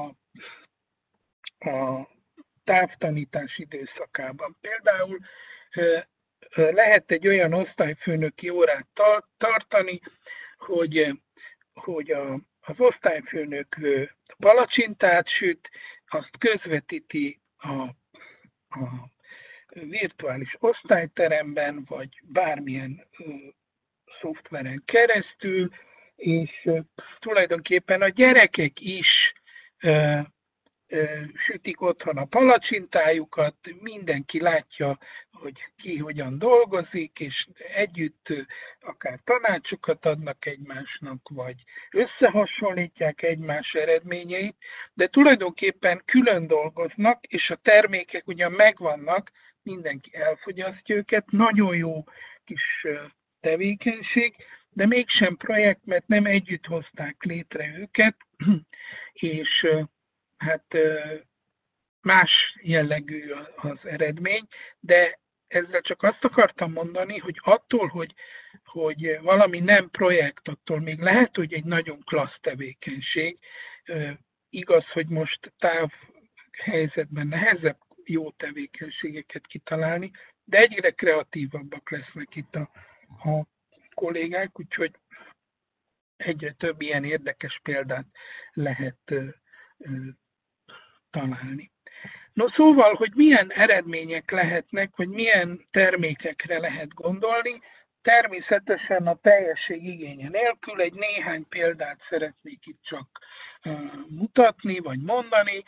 a távtanítás időszakában. Például lehet egy olyan osztályfőnöki órát tartani, hogy hogy a, az osztályfőnök palacsintát süt, azt közvetíti a, a virtuális osztályteremben, vagy bármilyen ö, szoftveren keresztül, és ö, tulajdonképpen a gyerekek is ö, ö, sütik otthon a palacsintájukat, mindenki látja, hogy ki hogyan dolgozik, és együtt akár tanácsokat adnak egymásnak, vagy összehasonlítják egymás eredményeit, de tulajdonképpen külön dolgoznak, és a termékek ugyan megvannak, mindenki elfogyasztja őket, nagyon jó kis tevékenység, de mégsem projekt, mert nem együtt hozták létre őket, és hát más jellegű az eredmény, de ezzel csak azt akartam mondani, hogy attól, hogy, hogy valami nem projekt, attól még lehet, hogy egy nagyon klassz tevékenység. Igaz, hogy most távhelyzetben nehezebb jó tevékenységeket kitalálni, de egyre kreatívabbak lesznek itt a, a kollégák, úgyhogy egyre több ilyen érdekes példát lehet ö, ö, találni. No szóval, hogy milyen eredmények lehetnek, vagy milyen termékekre lehet gondolni, természetesen a teljesség igénye nélkül egy néhány példát szeretnék itt csak mutatni, vagy mondani.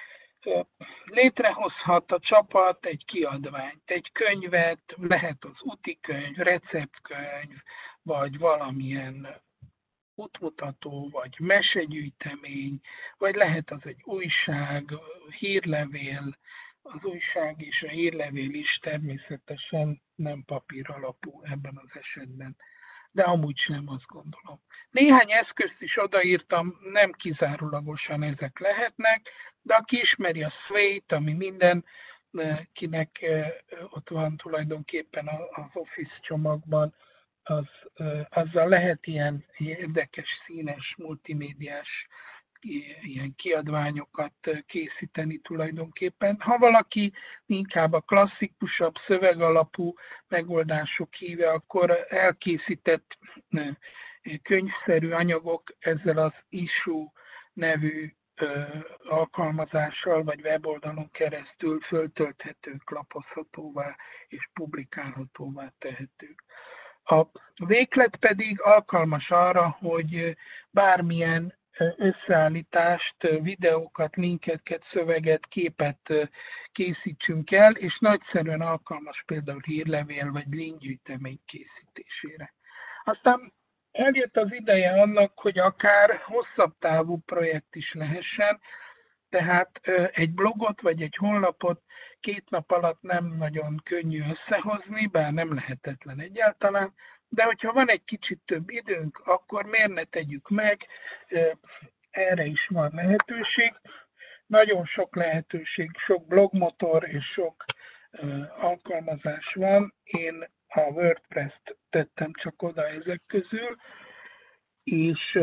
Létrehozhat a csapat egy kiadványt, egy könyvet, lehet az útikönyv, receptkönyv, vagy valamilyen útmutató, vagy mesegyűjtemény, vagy lehet az egy újság, hírlevél. Az újság és a hírlevél is természetesen nem papír alapú ebben az esetben, de amúgy sem, azt gondolom. Néhány eszközt is odaírtam, nem kizárólagosan ezek lehetnek, de aki ismeri a Sway-t, ami mindenkinek ott van tulajdonképpen az Office csomagban, az, azzal lehet ilyen érdekes, színes, multimédiás ilyen kiadványokat készíteni tulajdonképpen. Ha valaki inkább a klasszikusabb, szövegalapú megoldások híve, akkor elkészített könyvszerű anyagok ezzel az Issuu nevű alkalmazással vagy weboldalon keresztül föltölthetők, lapozhatóvá és publikálhatóvá tehetők. A véglet pedig alkalmas arra, hogy bármilyen összeállítást, videókat, linkeket, szöveget, képet készítsünk el, és nagyszerűen alkalmas például hírlevél vagy linkgyűjtemény készítésére. Aztán eljött az ideje annak, hogy akár hosszabb távú projekt is lehessen, tehát egy blogot vagy egy honlapot két nap alatt nem nagyon könnyű összehozni, bár nem lehetetlen egyáltalán, de hogyha van egy kicsit több időnk, akkor miért ne tegyük meg, erre is van lehetőség. Nagyon sok lehetőség, sok blogmotor és sok alkalmazás van. Én a WordPress-t tettem csak oda ezek közül, és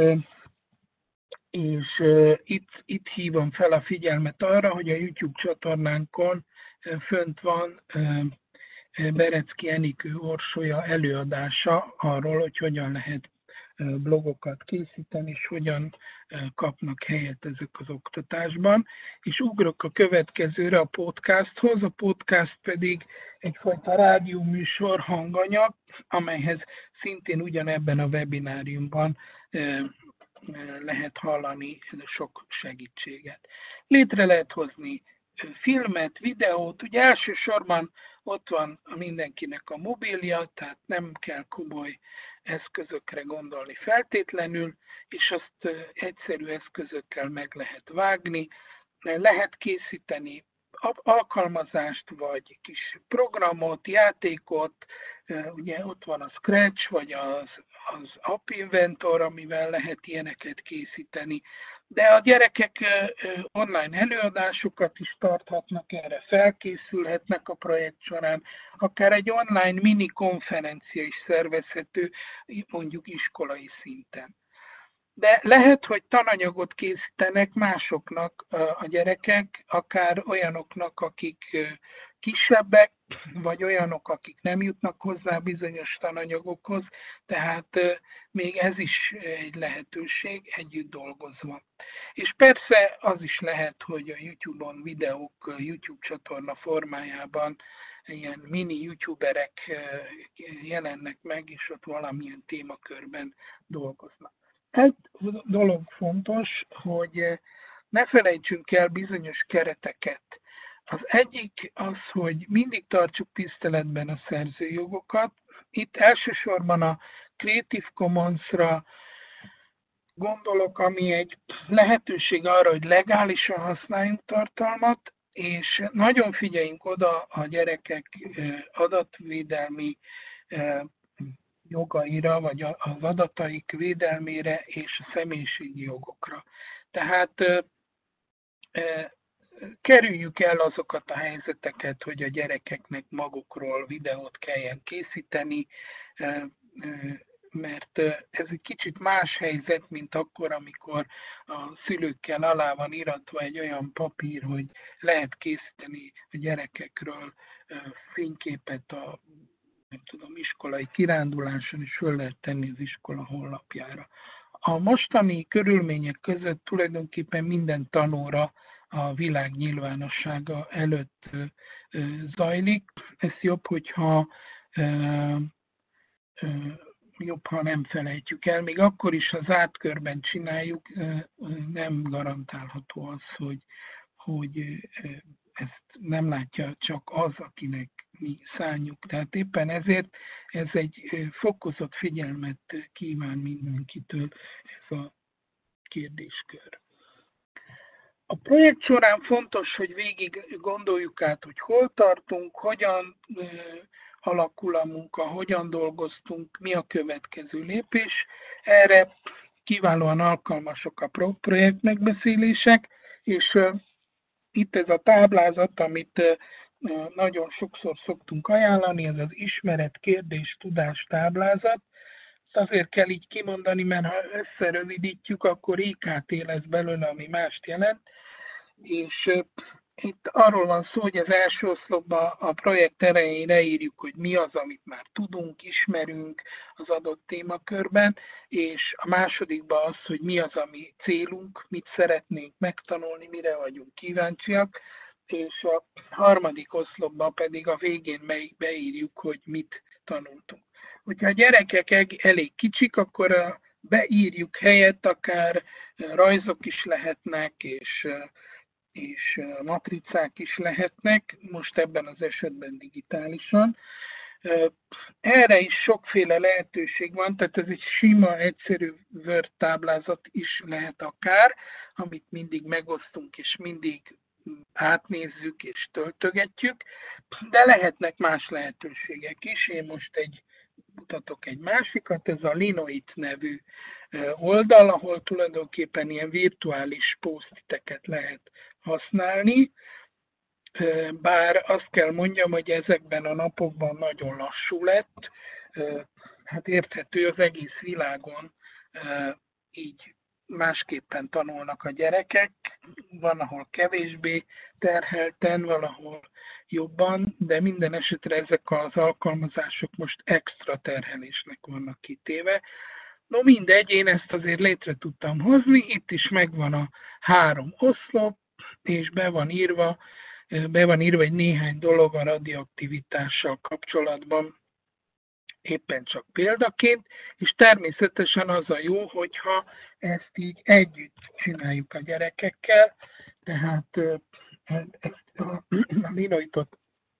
és uh, itt, itt hívom fel a figyelmet arra, hogy a YouTube csatornánkon uh, fönt van uh, Berecki Enikő Orsolya előadása arról, hogy hogyan lehet uh, blogokat készíteni, és hogyan uh, kapnak helyet ezek az oktatásban. És ugrok a következőre, a podcasthoz, a podcast pedig egyfajta rádióműsor, hanganyag, amelyhez szintén ugyanebben a webináriumban uh, lehet hallani sok segítséget. Létre lehet hozni filmet, videót, ugye elsősorban ott van mindenkinek a mobilja, tehát nem kell komoly eszközökre gondolni feltétlenül, és azt egyszerű eszközökkel meg lehet vágni, lehet készíteni alkalmazást, vagy kis programot, játékot, ugye ott van a Scratch, vagy az, az App Inventor, amivel lehet ilyeneket készíteni, de a gyerekek online előadásokat is tarthatnak, erre felkészülhetnek a projekt során, akár egy online mini konferencia is szervezhető, mondjuk iskolai szinten. De lehet, hogy tananyagot készítenek másoknak a gyerekek, akár olyanoknak, akik kisebbek, vagy olyanok, akik nem jutnak hozzá bizonyos tananyagokhoz, tehát még ez is egy lehetőség együtt dolgozva. És persze az is lehet, hogy a YouTube-on videók YouTube csatorna formájában ilyen mini youtuberek jelennek meg, és ott valamilyen témakörben dolgoznak. Egy dolog fontos, hogy ne felejtsünk el bizonyos kereteket. Az egyik az, hogy mindig tartsuk tiszteletben a szerzőjogokat. Itt elsősorban a Creative Commons-ra gondolok, ami egy lehetőség arra, hogy legálisan használjunk tartalmat, és nagyon figyeljünk oda a gyerekek adatvédelmi jogaira, vagy az adataik védelmére és a személyiségi jogokra. Tehát e, kerüljük el azokat a helyzeteket, hogy a gyerekeknek magukról videót kelljen készíteni, e, e, mert ez egy kicsit más helyzet, mint akkor, amikor a szülőkkel alá van iratva egy olyan papír, hogy lehet készíteni a gyerekekről fényképet a nem tudom, iskolai kiránduláson is föl lehet tenni az iskola honlapjára. A mostani körülmények között tulajdonképpen minden tanóra a világ nyilvánossága előtt zajlik. Ez jobb, hogyha jobb, ha nem felejtjük el. Még akkor is, ha zárt körben csináljuk, nem garantálható az, hogy, hogy ezt nem látja csak az, akinek mi szánjuk. Tehát éppen ezért ez egy fokozott figyelmet kíván mindenkitől ez a kérdéskör. A projekt során fontos, hogy végig gondoljuk át, hogy hol tartunk, hogyan alakul a munka, hogyan dolgoztunk, mi a következő lépés. Erre kiválóan alkalmasok a projekt megbeszélések, és itt ez a táblázat, amit nagyon sokszor szoktunk ajánlani, ez az ismeret, kérdés, tudás táblázat. Azért kell így kimondani, mert ha összerövidítjük, akkor I K T lesz belőle, ami mást jelent. És itt arról van szó, hogy az első oszlopban a projekt elején leírjuk, hogy mi az, amit már tudunk, ismerünk az adott témakörben, és a másodikban az, hogy mi az, ami célunk, mit szeretnénk megtanulni, mire vagyunk kíváncsiak, és a harmadik oszlopban pedig a végén beírjuk, hogy mit tanultunk. Hogyha a gyerekek elég kicsik, akkor beírjuk helyett, akár rajzok is lehetnek, és és matricák is lehetnek, most ebben az esetben digitálisan. Erre is sokféle lehetőség van, tehát ez egy sima, egyszerű Word táblázat is lehet akár, amit mindig megosztunk, és mindig átnézzük és töltögetjük, de lehetnek más lehetőségek is. Én most egy mutatok egy másikat, ez a Linoit nevű oldal, ahol tulajdonképpen ilyen virtuális post-iteket lehet használni, bár azt kell mondjam, hogy ezekben a napokban nagyon lassú lett, hát érthető, az egész világon így másképpen tanulnak a gyerekek, van, ahol kevésbé terhelten, valahol jobban, de minden esetre ezek az alkalmazások most extra terhelésnek vannak kitéve. No mindegy, én ezt azért létre tudtam hozni, itt is megvan a három oszlop, és be van írva, be van írva egy néhány dolog a radioaktivitással kapcsolatban, éppen csak példaként, és természetesen az a jó, hogyha ezt így együtt csináljuk a gyerekekkel, tehát ezt a Linoitot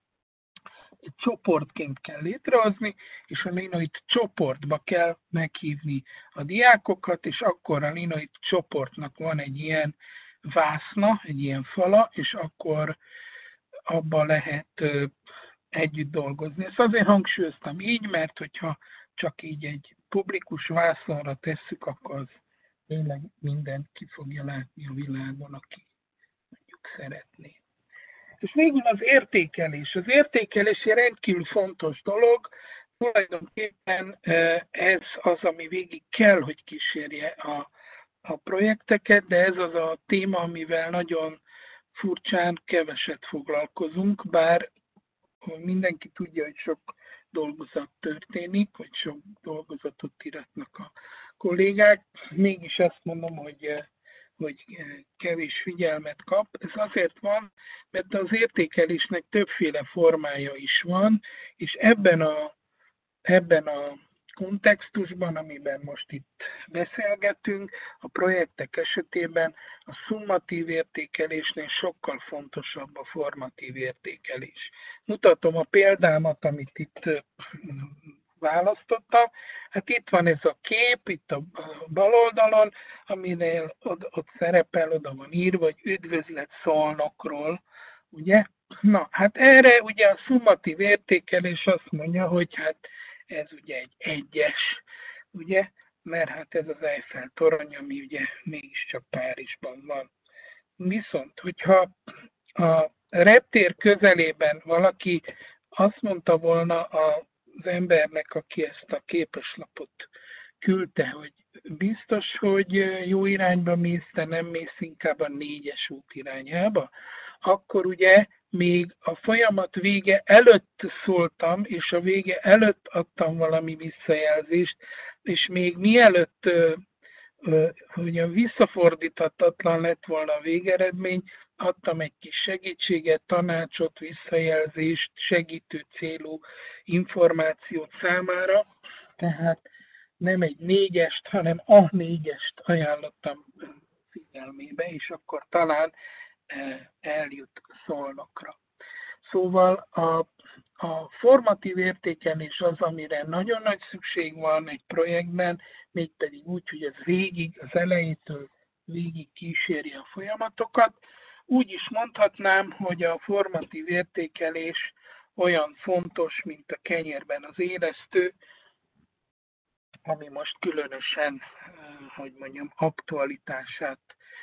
egy csoportként kell létrehozni, és a Linoit csoportba kell meghívni a diákokat, és akkor a Linoit csoportnak van egy ilyen vászna, egy ilyen fala, és akkor abba lehet együtt dolgozni. Ezt azért hangsúlyoztam így, mert hogyha csak így egy publikus vászonra tesszük, akkor az tényleg mindent ki fogja látni a világon, aki mondjuk szeretné. És végül az értékelés. Az értékelés egy rendkívül fontos dolog, tulajdonképpen ez az, ami végig kell, hogy kísérje a, a projekteket, de ez az a téma, amivel nagyon furcsán keveset foglalkozunk, bár mindenki tudja, hogy sok dolgozat történik, hogy sok dolgozatot íratnak a kollégák. Mégis azt mondom, hogy, hogy kevés figyelmet kap. Ez azért van, mert az értékelésnek többféle formája is van, és ebben a, ebben a kontextusban, amiben most itt beszélgetünk, a projektek esetében a szummatív értékelésnél sokkal fontosabb a formatív értékelés. Mutatom a példámat, amit itt választottam. Hát itt van ez a kép, itt a bal oldalon, aminél ott, ott szerepel, oda van írva, hogy üdvözlet Szolnokról, ugye? Na, hát erre ugye a szummatív értékelés azt mondja, hogy hát ez ugye egy egyes, ugye, mert hát ez az Eiffel torony, ami ugye mégiscsak Párizsban van. Viszont, hogyha a reptér közelében valaki azt mondta volna az embernek, aki ezt a képeslapot küldte, hogy biztos, hogy jó irányba mész, te nem mész inkább a négyes út irányába, akkor ugye még a folyamat vége előtt szóltam, és a vége előtt adtam valami visszajelzést, és még mielőtt hogy a visszafordíthatatlan lett volna a végeredmény, adtam egy kis segítséget, tanácsot, visszajelzést, segítő célú információt számára, tehát nem egy négyest, hanem a négyest ajánlottam figyelmébe, és akkor talán eljut Szolnokra. Szóval a, a formatív értékelés az, amire nagyon nagy szükség van egy projektben, mégpedig úgy, hogy ez végig, az elejétől végig kíséri a folyamatokat. Úgy is mondhatnám, hogy a formatív értékelés olyan fontos, mint a kenyérben az élesztő, ami most különösen, hogy mondjam, aktualitását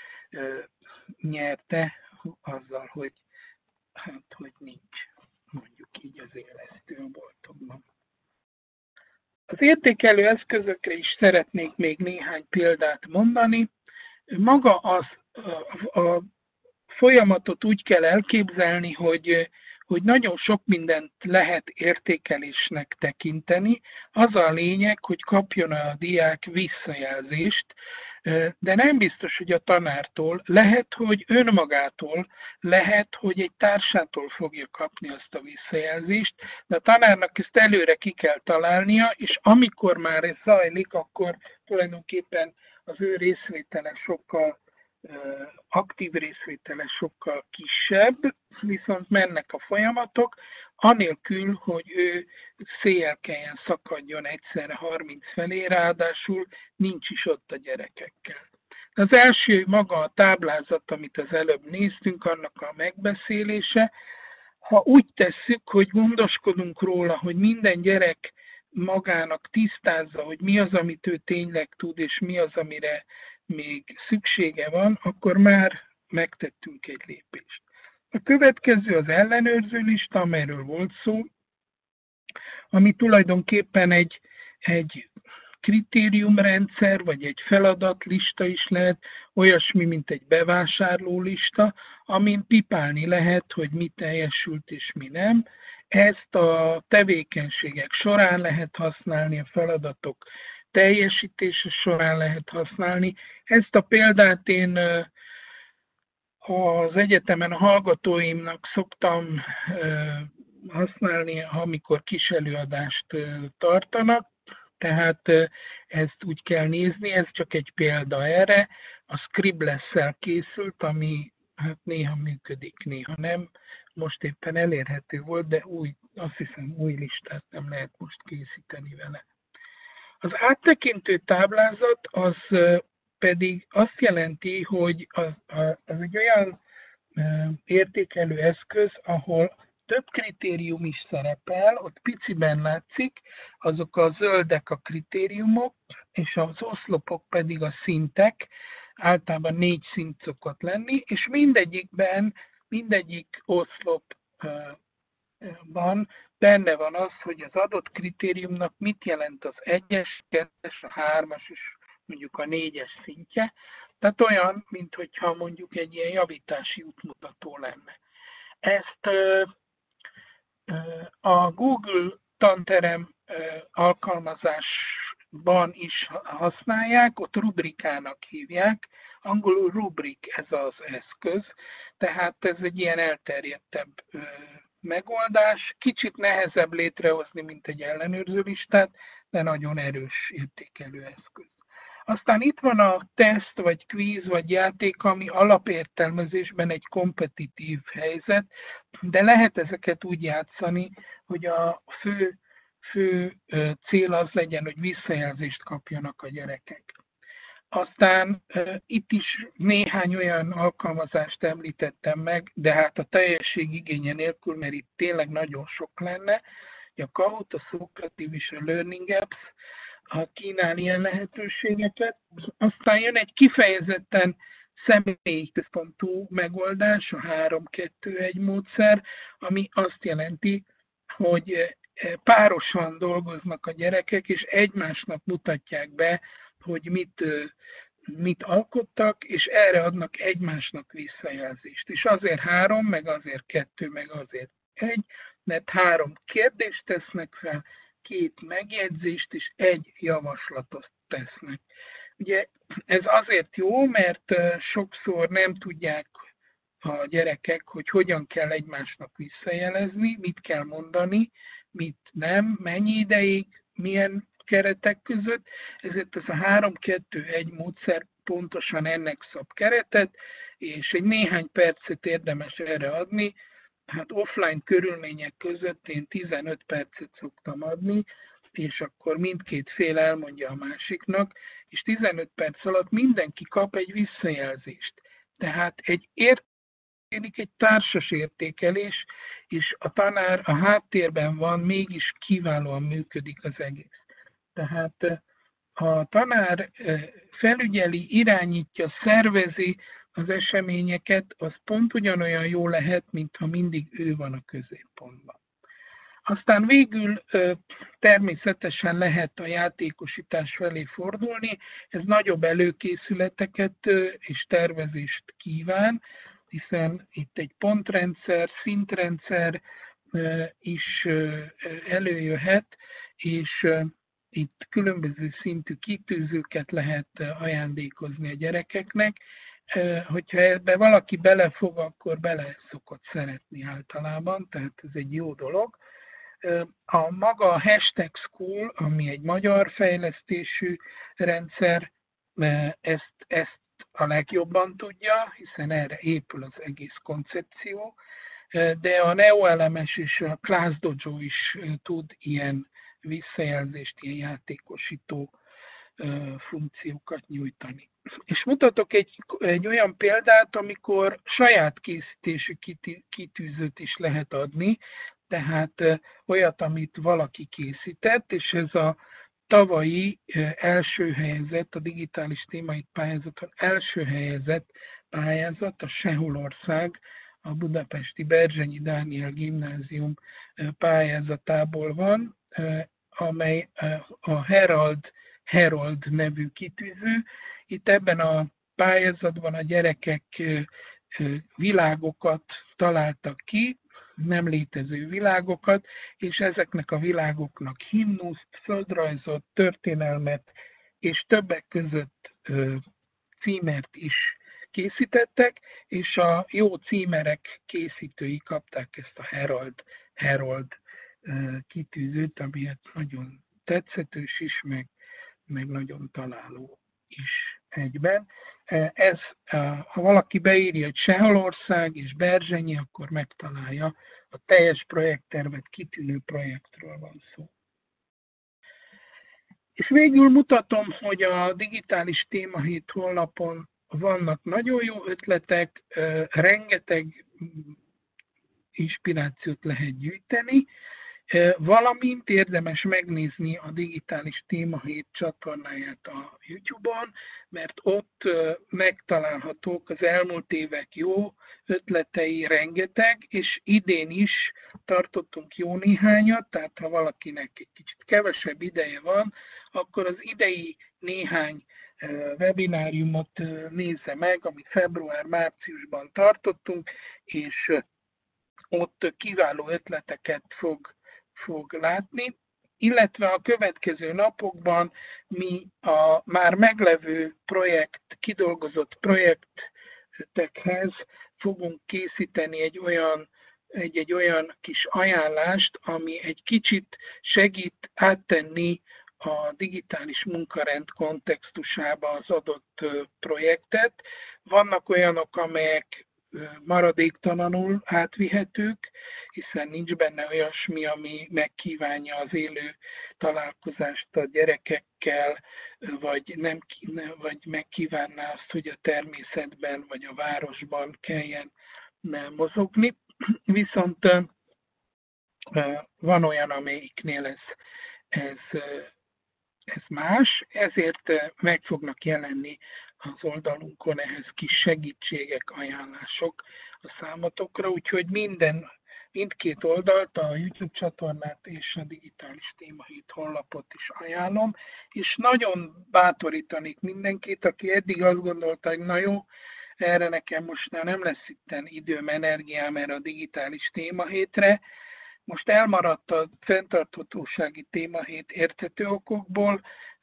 nyerte azzal, hogy hát, hogy nincs, mondjuk így az élesztő a boltokban. Az értékelő eszközökre is szeretnék még néhány példát mondani. Maga az, a, a folyamatot úgy kell elképzelni, hogy, hogy nagyon sok mindent lehet értékelésnek tekinteni. Az a lényeg, hogy kapjon a diák visszajelzést, de nem biztos, hogy a tanártól, lehet, hogy önmagától, lehet, hogy egy társától fogja kapni azt a visszajelzést, de a tanárnak ezt előre ki kell találnia, és amikor már ez zajlik, akkor tulajdonképpen az ő részvétele sokkal aktív részvétele sokkal kisebb, viszont mennek a folyamatok, anélkül, hogy ő széjjel kelljen szakadjon egyszerre harminc felé, ráadásul nincs is ott a gyerekekkel. Az első maga a táblázat, amit az előbb néztünk, annak a megbeszélése. Ha úgy tesszük, hogy gondoskodunk róla, hogy minden gyerek magának tisztázza, hogy mi az, amit ő tényleg tud, és mi az, amire még szüksége van, akkor már megtettünk egy lépést. A következő az ellenőrző lista, amelyről volt szó, ami tulajdonképpen egy, egy kritériumrendszer, vagy egy feladatlista is lehet, olyasmi, mint egy bevásárlólista, amin pipálni lehet, hogy mi teljesült és mi nem. Ezt a tevékenységek során lehet használni, a feladatok teljesítése során lehet használni. Ezt a példát én az egyetemen a hallgatóimnak szoktam használni, amikor kis előadást tartanak, tehát ezt úgy kell nézni, ez csak egy példa erre. A Scribblessel készült, ami hát néha működik, néha nem. Most éppen elérhető volt, de új, azt hiszem új listát nem lehet most készíteni vele. Az áttekintő táblázat az pedig azt jelenti, hogy az, az egy olyan értékelő eszköz, ahol több kritérium is szerepel, ott piciben látszik, azok a zöldek a kritériumok, és az oszlopok pedig a szintek, általában négy szint szokott lenni, és mindegyikben, mindegyik oszlopban benne van az, hogy az adott kritériumnak mit jelent az egyes, kettes, a hármas és mondjuk a négyes szintje. Tehát olyan, mintha mondjuk egy ilyen javítási útmutató lenne. Ezt a Google Tanterem alkalmazásban is használják, ott rubrikának hívják, angolul rubrik ez az eszköz, tehát ez egy ilyen elterjedtebb megoldás, kicsit nehezebb létrehozni, mint egy ellenőrző listát, de nagyon erős értékelő eszköz. Aztán itt van a teszt, vagy kvíz, vagy játék, ami alapértelmezésben egy kompetitív helyzet, de lehet ezeket úgy játszani, hogy a fő, fő cél az legyen, hogy visszajelzést kapjanak a gyerekek. Aztán e, itt is néhány olyan alkalmazást említettem meg, de hát a teljesség igénye nélkül, mert itt tényleg nagyon sok lenne. A Kahoot, a Socrative és a Learning Apps kínál ilyen lehetőségeket. Aztán jön egy kifejezetten személyközpontú megoldás, a három kettő egy módszer, ami azt jelenti, hogy párosan dolgoznak a gyerekek, és egymásnak mutatják be, hogy mit mit alkottak, és erre adnak egymásnak visszajelzést. És azért három, meg azért kettő, meg azért egy, mert három kérdést tesznek fel, két megjegyzést és egy javaslatot tesznek. Ugye ez azért jó, mert sokszor nem tudják a gyerekek, hogy hogyan kell egymásnak visszajelezni, mit kell mondani, mit nem, mennyi ideig, milyen keretek között, ezért ez a három kettő egy módszer pontosan ennek szab keretet, és egy néhány percet érdemes erre adni. Hát offline körülmények között én tizenöt percet szoktam adni, és akkor mindkét fél elmondja a másiknak, és tizenöt perc alatt mindenki kap egy visszajelzést. Tehát egy ért egy társas értékelés, és a tanár a háttérben van, mégis kiválóan működik az egész. Tehát a tanár felügyeli, irányítja, szervezi az eseményeket, az pont ugyanolyan jó lehet, mintha mindig ő van a középpontban. Aztán végül természetesen lehet a játékosítás felé fordulni, ez nagyobb előkészületeket és tervezést kíván, hiszen itt egy pontrendszer, szintrendszer is előjöhet, és itt különböző szintű kitűzőket lehet ajándékozni a gyerekeknek. Hogyha ebbe valaki belefog, akkor bele szokott szeretni általában, tehát ez egy jó dolog. A maga a Hashtag School, ami egy magyar fejlesztésű rendszer, ezt, ezt a legjobban tudja, hiszen erre épül az egész koncepció, de a NeoLMS és a ClassDojo is tud ilyen visszajelzést, ilyen játékosító funkciókat nyújtani. És mutatok egy, egy olyan példát, amikor saját készítésű kitűzőt is lehet adni, tehát olyat, amit valaki készített, és ez a tavalyi első helyezett, a digitális témai pályázaton első helyezett pályázat, a Sehol-ország, a budapesti Berzsenyi Dániel Gimnázium pályázatából van, amely a Herald, Herald nevű kitűző. Itt ebben a pályázatban a gyerekek világokat találtak ki, nem létező világokat, és ezeknek a világoknak himnuszt, földrajzot, történelmet és többek között címert is készítettek, és a jó címerek készítői kapták ezt a Herald, Herald kitűzőt, ami hát nagyon tetszetős is, meg, meg nagyon találó is egyben. Ez, ha valaki beírja, hogy Sehol-ország és Berzsenyi, akkor megtalálja a teljes projekttervet, kitűnő projektről van szó. És végül mutatom, hogy a digitális témahét honlapon vannak nagyon jó ötletek, rengeteg inspirációt lehet gyűjteni, valamint érdemes megnézni a digitális témahét csatornáját a YouTube-on, mert ott megtalálhatók az elmúlt évek jó ötletei rengeteg, és idén is tartottunk jó néhányat, tehát ha valakinek egy kicsit kevesebb ideje van, akkor az idei néhány webináriumot nézze meg, amit február-márciusban tartottunk, és ott kiváló ötleteket fog fog látni, illetve a következő napokban mi a már meglevő projekt, kidolgozott projektekhez fogunk készíteni egy olyan, egy, egy olyan kis ajánlást, ami egy kicsit segít áttenni a digitális munkarend kontextusába az adott projektet. Vannak olyanok, amelyek maradéktalanul átvihetők, hiszen nincs benne olyasmi, ami megkívánja az élő találkozást a gyerekekkel, vagy, nem, vagy megkívánná azt, hogy a természetben vagy a városban kelljen mozogni. Viszont van olyan, amelyiknél ez, ez, ez más, ezért meg fognak jelenni az oldalunkon ehhez kis segítségek, ajánlások a számotokra, úgyhogy minden mindkét oldalt, a YouTube csatornát és a Digitális Témahét honlapot is ajánlom, és nagyon bátorítanék mindenkit, aki eddig azt gondolta, hogy na jó, erre nekem most már nem lesz itten időm, energiám erre a digitális témahétre. Most elmaradt a fenntarthatósági témahét érthető okokból,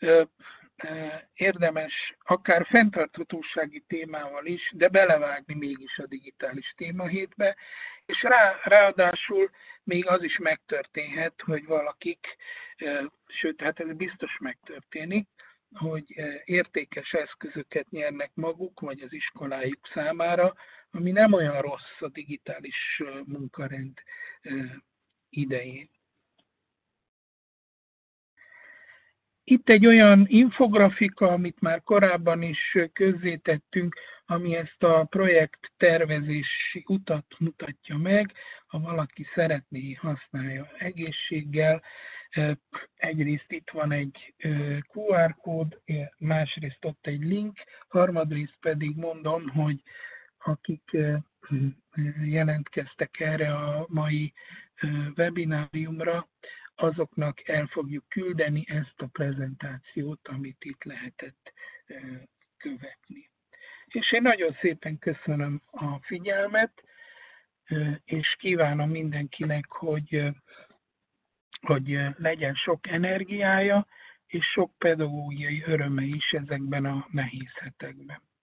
érdemes akár fenntarthatósági témával is, de belevágni mégis a digitális témahétbe, és rá, ráadásul még az is megtörténhet, hogy valakik, sőt, hát ez biztos megtörténik, hogy értékes eszközöket nyernek maguk, vagy az iskolájuk számára, ami nem olyan rossz a digitális munkarend idején. Itt egy olyan infografika, amit már korábban is közzétettünk, ami ezt a projekt tervezési utat mutatja meg, ha valaki szeretné, használja egészséggel. Egyrészt itt van egy kú ár kód, másrészt ott egy link, harmadrészt pedig mondom, hogy akik jelentkeztek erre a mai webináriumra, azoknak el fogjuk küldeni ezt a prezentációt, amit itt lehetett követni. És én nagyon szépen köszönöm a figyelmet, és kívánom mindenkinek, hogy, hogy legyen sok energiája, és sok pedagógiai öröme is ezekben a nehéz hetekben.